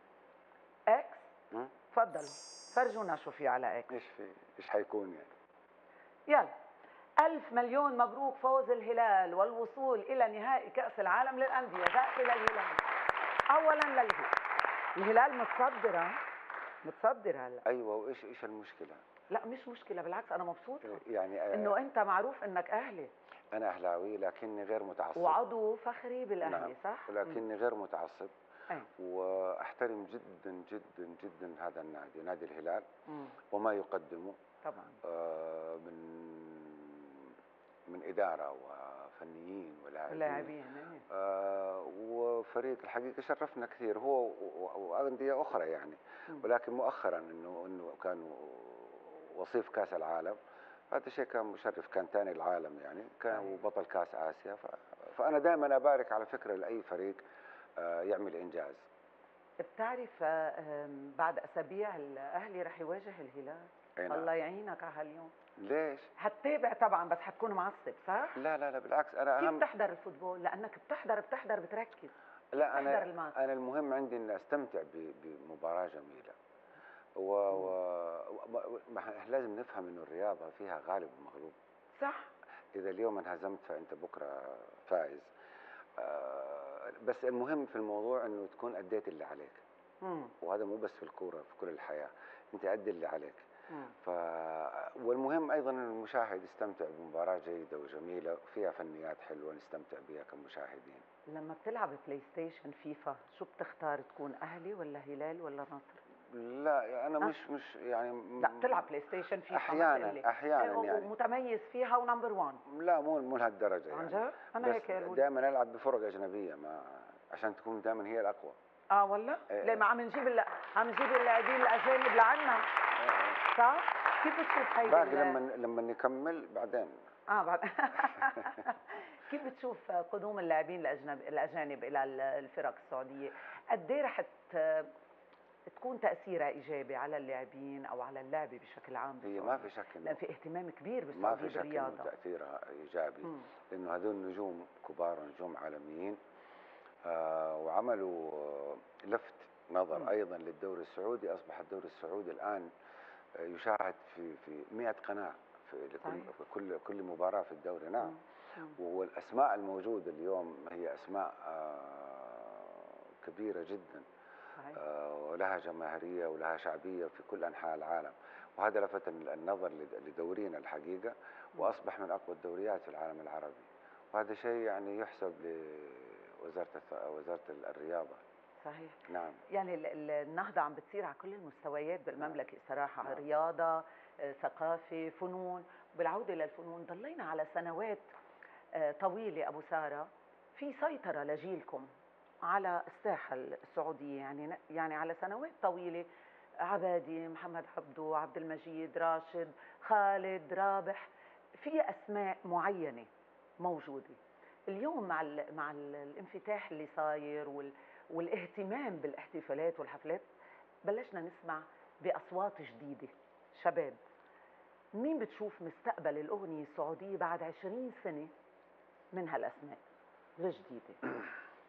اكس؟ مم. تفضلوا فرجونا شو في على اكس. ايش في ايش حيكون يعني؟ يلا. ألف مليون مبروك فوز الهلال والوصول إلى نهائي كأس العالم للأندية، زقف للهلال. أولاً للهلال، الهلال متصدرة متصدر هلا. ايوه وايش ايش المشكله؟ لا مش مشكلة، بالعكس أنا مبسوطة يعني آه إنه أنت معروف إنك أهلي. انا اهلاوي لكني غير متعصب. وعضو فخري بالأهلي. نعم. صح؟ ولكني غير متعصب. أي. واحترم جدا جدا جدا هذا النادي، نادي الهلال. مم. وما يقدمه طبعا آه من من اداره وفنيين ولاعبين. لاعبين. آه وفريق الحقيقه شرفنا كثير هو و- وانديه اخرى يعني. مم. ولكن مؤخرا انه انه كانوا وصيف كاس العالم، هذا شيء كان مشرف، كان ثاني العالم يعني، كان بطل كاس اسيا. ف... فانا دائما ابارك على فكره لاي فريق آه يعمل انجاز. بتعرف آه، بعد أسابيع الأهلي رح يواجه الهلال. أي نعم. الله يعينك على هاليوم. ليش؟ حتتابع طبعا بس حتكون معصب صح؟ لا لا لا بالعكس انا كيف اهم. بتحضر الفوتبول؟ لأنك بتحضر بتحضر بتركز. لا بتحضر انا الماتش. انا المهم عندي اني استمتع ب- بمباراه جميله. و, و... و... ما- لازم نفهم انه الرياضه فيها غالب ومغلوب. صح. اذا اليوم انهزمت فانت بكره فائز. آه بس المهم في الموضوع انه تكون اديت اللي عليك. مم. وهذا مو بس في الكوره، في كل الحياه انت ادي اللي عليك. مم. ف والمهم ايضا ان المشاهد يستمتع بمباراه جيده وجميله فيها فنيات حلوه نستمتع بها كمشاهدين. لما بتلعب بلاي ستيشن فيفا شو بتختار، تكون أهلي ولا هلال ولا نصر؟ لا انا أه؟ مش مش يعني لا بتلعب بلاي ستيشن فيفا احيانا احيانا يعني ومتميز فيها ونمبر وان. لا مو مو لهالدرجه عن يعني. جد؟ انا هيك بس دائما العب بفرق اجنبيه ما عشان تكون دائما هي الاقوى. اه والله؟ إيه. ليه ما عم نجيب الل... عم نجيب اللاعبين الاجانب لعنا. إيه. صح؟ كيف بتشوف هيدي باقي لما لما نكمل بعدين. اه بعد كيف بتشوف قدوم اللاعبين الاجنب الاجانب الى الفرق السعوديه؟ قد ايه رح ت... تكون تاثيرها ايجابي على اللاعبين او على اللعبه بشكل عام؟ هي ما في شك لان في اهتمام كبير ما بالسعوديه في شك بالرياضه. انه تاثيرها ايجابي. مم. لانه هذول نجوم كبار ونجوم عالميين آه وعملوا آه لفت نظر مم. ايضا للدوري السعودي. اصبح الدوري السعودي الان آه يشاهد في في مئة قناه في لكل في كل كل مباراه في الدوري. نعم. مم. والاسماء الموجوده اليوم هي اسماء آه كبيره جدا. آه ولها جماهيريه ولها شعبيه في كل انحاء العالم، وهذا لفت النظر لدورينا الحقيقه، واصبح من اقوى الدوريات في العالم العربي. وهذا شيء يعني يحسب لوزاره وزاره الرياضه. صحيح. نعم. يعني ال- ال- النهضة عم بتصير على كل المستويات بالمملكة صراحة، نعم. رياضة، آه، ثقافة، فنون. بالعودة للفنون ضلينا على سنوات آه، طويلة أبو سارة في سيطرة لجيلكم على الساحة السعودية، يعني يعني على سنوات طويلة عبادي، محمد عبدو، عبد المجيد، راشد، خالد، رابح، في أسماء معينة موجودة. اليوم مع ال مع ال الانفتاح اللي صاير وال والاهتمام بالاحتفالات والحفلات بلشنا نسمع بأصوات جديدة. شباب، مين بتشوف مستقبل الأغنية السعودية بعد عشرين سنة من هالأسماء الجديدة؟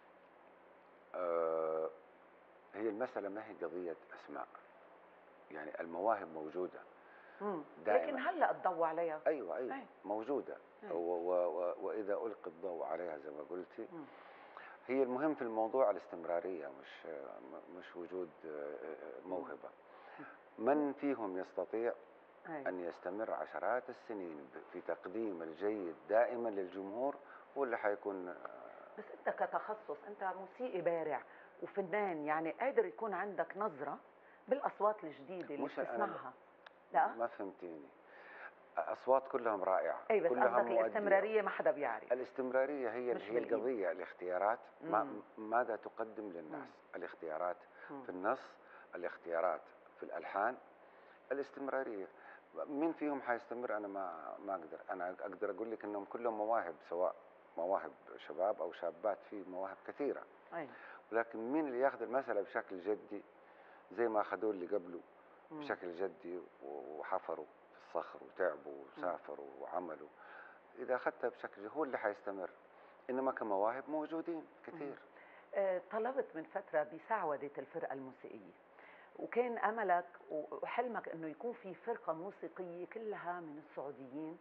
آه هي المسألة ما هي قضية أسماء، يعني المواهب موجودة مم. دائما، لكن هلا الضوء عليها. أيوة أيوة أي. موجودة. أي. و و و وإذا ألقي الضوء عليها زي ما قلتي، مم. هي المهم في الموضوع الاستمرارية، مش مش وجود موهبة. من فيهم يستطيع أي. أن يستمر عشرات السنين في تقديم الجيد دائما للجمهور هو اللي حيكون. بس أنت كتخصص، أنت موسيقي بارع وفنان، يعني قادر يكون عندك نظرة بالأصوات الجديدة اللي بتسمعها. لا ما فهمتيني. أصوات كلهم رائعة. أي بس كلها قصدك الاستمرارية ما حدا بيعرف. الاستمرارية هي هي القضية، الاختيارات. ما ماذا تقدم للناس؟ مم. الاختيارات مم. في النص، الاختيارات في الألحان، الاستمرارية. مين فيهم حيستمر؟ أنا ما ما أقدر. أنا أقدر أقول لك إنهم كلهم مواهب، سواء مواهب شباب أو شابات، في مواهب كثيرة. أي. ولكن مين اللي ياخذ المسألة بشكل جدي زي ما أخذوه اللي قبله مم. بشكل جدي وحفروا في الصخر وتعبوا وسافروا مم. وعملوا؟ إذا أخذتها بشكل هو اللي حيستمر. إنما كمواهب موجودين كثير. آه، طلبت من فترة بسعودة الفرقة الموسيقية، وكان أملك وحلمك أنه يكون في فرقة موسيقية كلها من السعوديين.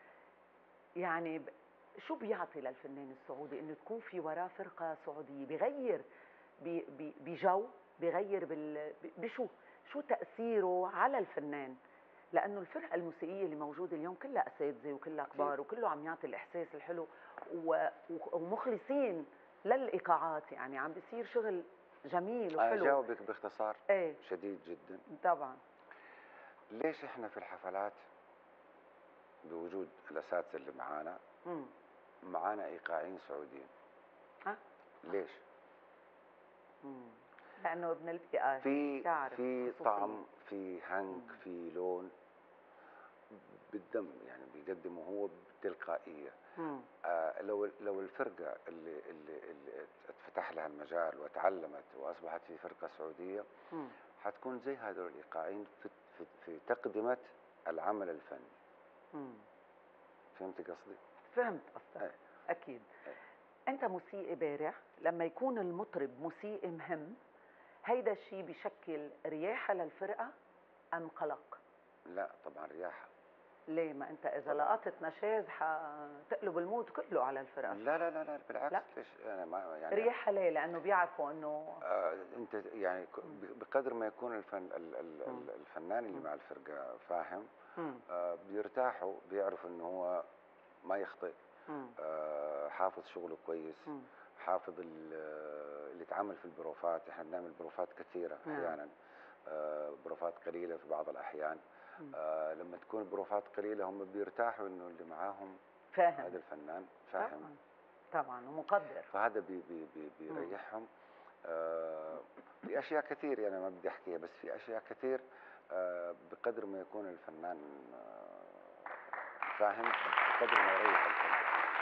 يعني شو بيعطي للفنان السعودي أنه تكون في وراه فرقة سعودية؟ بغير بجو، بغير بشو شو تأثيره على الفنان؟ لأنه الفرقة الموسيقية اللي موجودة اليوم كلها أساتذة وكلها كبار وكله عم يعطي الإحساس الحلو ومخلصين للإيقاعات، يعني عم بيصير شغل جميل وحلو. أجاوبك باختصار ايه؟ شديد جدا. طبعا. ليش إحنا في الحفلات بوجود الأساتذة اللي معانا معانا إيقاعين سعوديين؟ ها؟ ليش؟ مم. لأنه ابن البيئة في في خصوصية. طعم، في هنك، في لون بالدم، يعني بيقدمه هو بتلقائية. آه لو لو الفرقة اللي اللي اللي اتفتح لها المجال وتعلمت وأصبحت في فرقة سعودية مم. حتكون زي هذول الإيقاعين في, في في تقدمة العمل الفني. مم. فهمت قصدي؟ فهمت قصدك. أي. أكيد. أي. أنت موسيقي بارع، لما يكون المطرب موسيقي مهم هيدا الشيء بيشكل رياحة للفرقة أم قلق؟ لا طبعا رياحة. ليه؟ ما أنت إذا لقطت نشاز حتقلب المود كله على الفرقة. لا لا لا لا بالعكس. لا. ليش؟ أنا ما يعني رياحة ليه؟ لأنه بيعرفوا إنه آه أنت يعني بقدر ما يكون الفن الفنان اللي مع الفرقة فاهم، آه بيرتاحوا، بيعرفوا إنه هو ما يخطئ، آه حافظ شغله كويس، مم. حافظ اللي يتعامل في البروفات. احنا بنعمل بروفات كثيرة احيانا، آه بروفات قليلة في بعض الاحيان. آه لما تكون بروفات قليلة هم بيرتاحوا انه اللي معاهم فاهم، هذا الفنان فاهم طبعا, طبعا ومقدر، فهذا بي بي بي بيريحهم. آه في اشياء كثير يعني ما بدي احكيها، بس في اشياء كثير آه بقدر ما يكون الفنان آه فاهم بقدر ما يريح الفنان.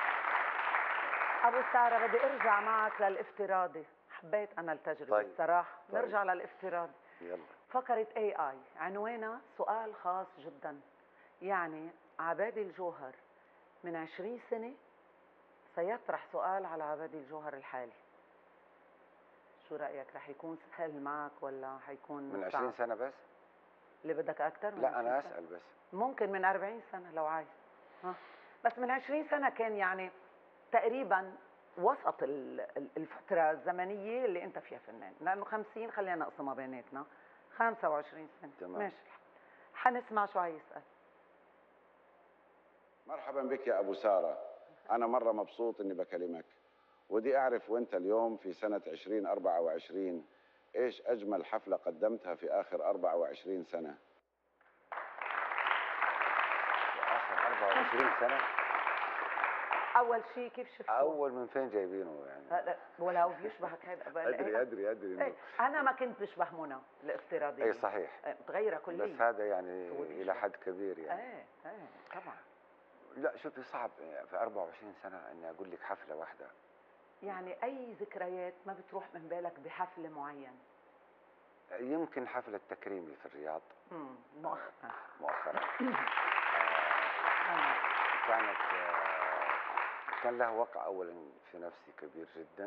أبو سارة بدي أرجع معك للافتراضي، حبيت أنا التجربة. طيب. الصراحة طيب. نرجع للافتراضي. يلا. فقرة إيه آي عنوانها سؤال خاص جدا، يعني عبادي الجوهر من عشرين سنة سيطرح سؤال على عبادي الجوهر الحالي. شو رأيك؟ رح يكون سهل معك ولا حيكون من صعب؟ عشرين سنة بس؟ اللي بدك أكتر من لا أنا أسأل بس. ممكن من أربعين سنة لو عايز، ها بس من عشرين سنة كان يعني تقريبا وسط الفترة الزمنية اللي انت فيها فنان، لانه خمسين خلينا نقسمها بيناتنا خمسة وعشرين سنة. تمام. ماشي، حنسمع شو عايز. مرحبا بك يا ابو سارة، انا مرة مبسوط اني بكلمك ودي أعرف وأنت اليوم في سنة عشرين أربعة وعشرين إيش أجمل حفلة قدمتها في آخر أربعة وعشرين سنة؟ في آخر أربعة وعشرين سنة؟ اول شيء كيف شفته؟ أول من فين جايبينه يعني؟ لا ولو بيشبهك هذا أدري أدري أدري إنه إيه، انا ما كنت بشبه منى الافتراضيه. أي صحيح، متغيره كليا، بس هذا يعني إلى حد كبير يعني. ايه ايه طبعا. لا شوفي صعب في أربعة وعشرين سنة إني أقول لك حفلة واحدة. يعني أي ذكريات ما بتروح من بالك بحفل معين؟ يمكن حفلة تكريمي في الرياض. امم مؤخرا مؤخرا آه كانت آه كان له وقع أولا في نفسي كبير جدا.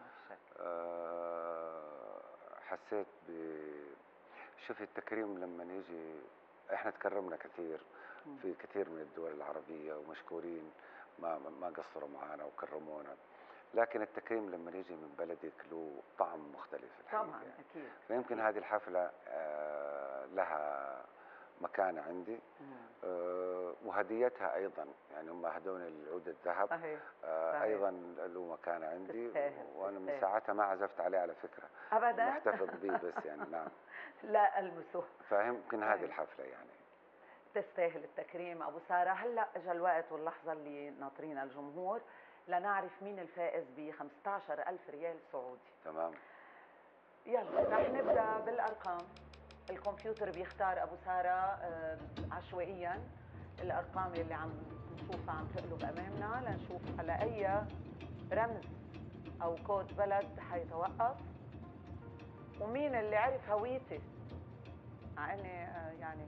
آه حسيت ب شوفي التكريم لما يجي، احنا تكرمنا كثير في كثير من الدول العربية ومشكورين، ما ما قصروا معنا وكرمونا، لكن التكريم لما يجي من بلدك له طعم مختلف الحقيقة. طبعا اكيد. فيمكن هذه الحفلة آه لها مكانة عندي. آه وهديتها ايضا، يعني هم هدوني العود الذهب. صحيح. آه صحيح. ايضا له مكانة عندي. تستاهل. وانا من تستاهل. ساعتها ما عزفت عليه على فكرة. ابدا. محتفظ به بس يعني. نعم. لا المسه. فاهم يمكن هذه الحفلة يعني. تستاهل التكريم ابو ساره. هلا اجى الوقت واللحظه اللي ناطرينا الجمهور لنعرف مين الفائز ب خمسة عشر ألف ريال سعودي. تمام. يلا رح نبدا بالارقام. الكمبيوتر بيختار ابو ساره آه عشوائيا الارقام اللي عم نشوفها عم تقلب امامنا لنشوف على اي رمز او كود بلد حيتوقف ومين اللي عرف هويتي، مع اني آه يعني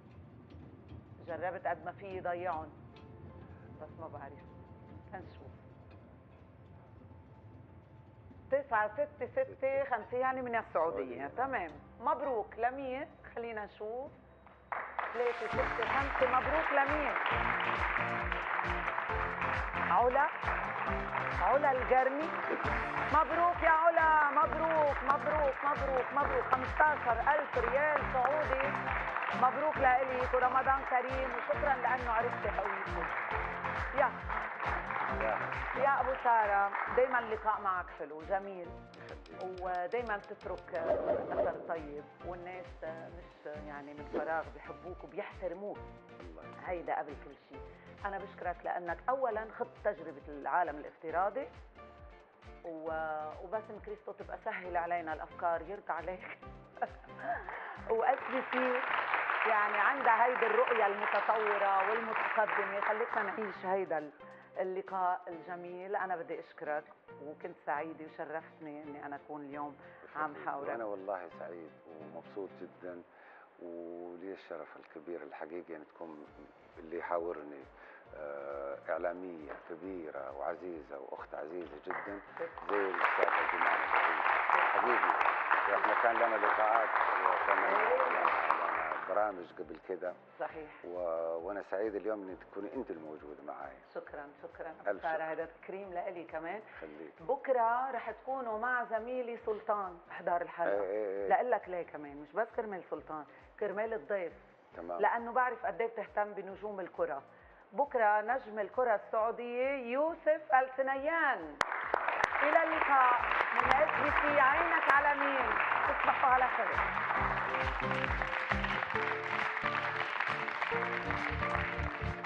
جربت قد ما في يضيعهم بس ما بعرف. هنشوف. تسعة ستة ستة خمسة يعني من السعودية. تمام. مبروك لمين؟ خلينا نشوف. ثلاثة ستة خمسة مبروك لمين؟ علا. علا القرني. مبروك يا علا، مبروك مبروك مبروك مبروك. خمسة عشر ألف ريال سعودي مبروك لإلك ورمضان كريم وشكرا لأنه عرفت هويتك. يا يا أبو سارة دايما اللقاء معك حلو جميل ودايما تترك أثر طيب والناس مش يعني من فراغ بيحبوك وبيحترموك. هيدا قبل كل شيء. أنا بشكرك لأنك أولا خضت تجربة العالم الافتراضي وباسم كريستو تبقى سهل علينا الأفكار يرضى عليك. وأس بي سي يعني عندها هيدي الرؤية المتطورة والمتقدمة خلتنا نعيش هيدا اللقاء الجميل. أنا بدي أشكرك وكنت سعيدة وشرفتني إني أنا أكون اليوم عم حاورك. أنا والله سعيد ومبسوط جدا ولي الشرف الكبير الحقيقي أن تكون اللي يحاورني إعلامية كبيرة وعزيزة وأخت عزيزة جدا زي الأستاذة جمال حقيقي. احنا كان لنا لقاءات وكان لنا برامج قبل كده. صحيح. و... وانا سعيد اليوم ان تكوني انت الموجوده معي. شكرا شكرا ألف ساره. هذا تكريم لإلي كمان. خليك. بكره رح تكونوا مع زميلي سلطان احضار الحلقه. ايه ايه ايه. لأقول لك ليه كمان مش بس كرمال سلطان كرمال الضيف. تمام. لانه بعرف قد ايه بتهتم بنجوم الكره. بكره نجم الكره السعوديه يوسف الثنيان. الى اللقاء من اس بي سي عينك على مين. تصبحوا على خير.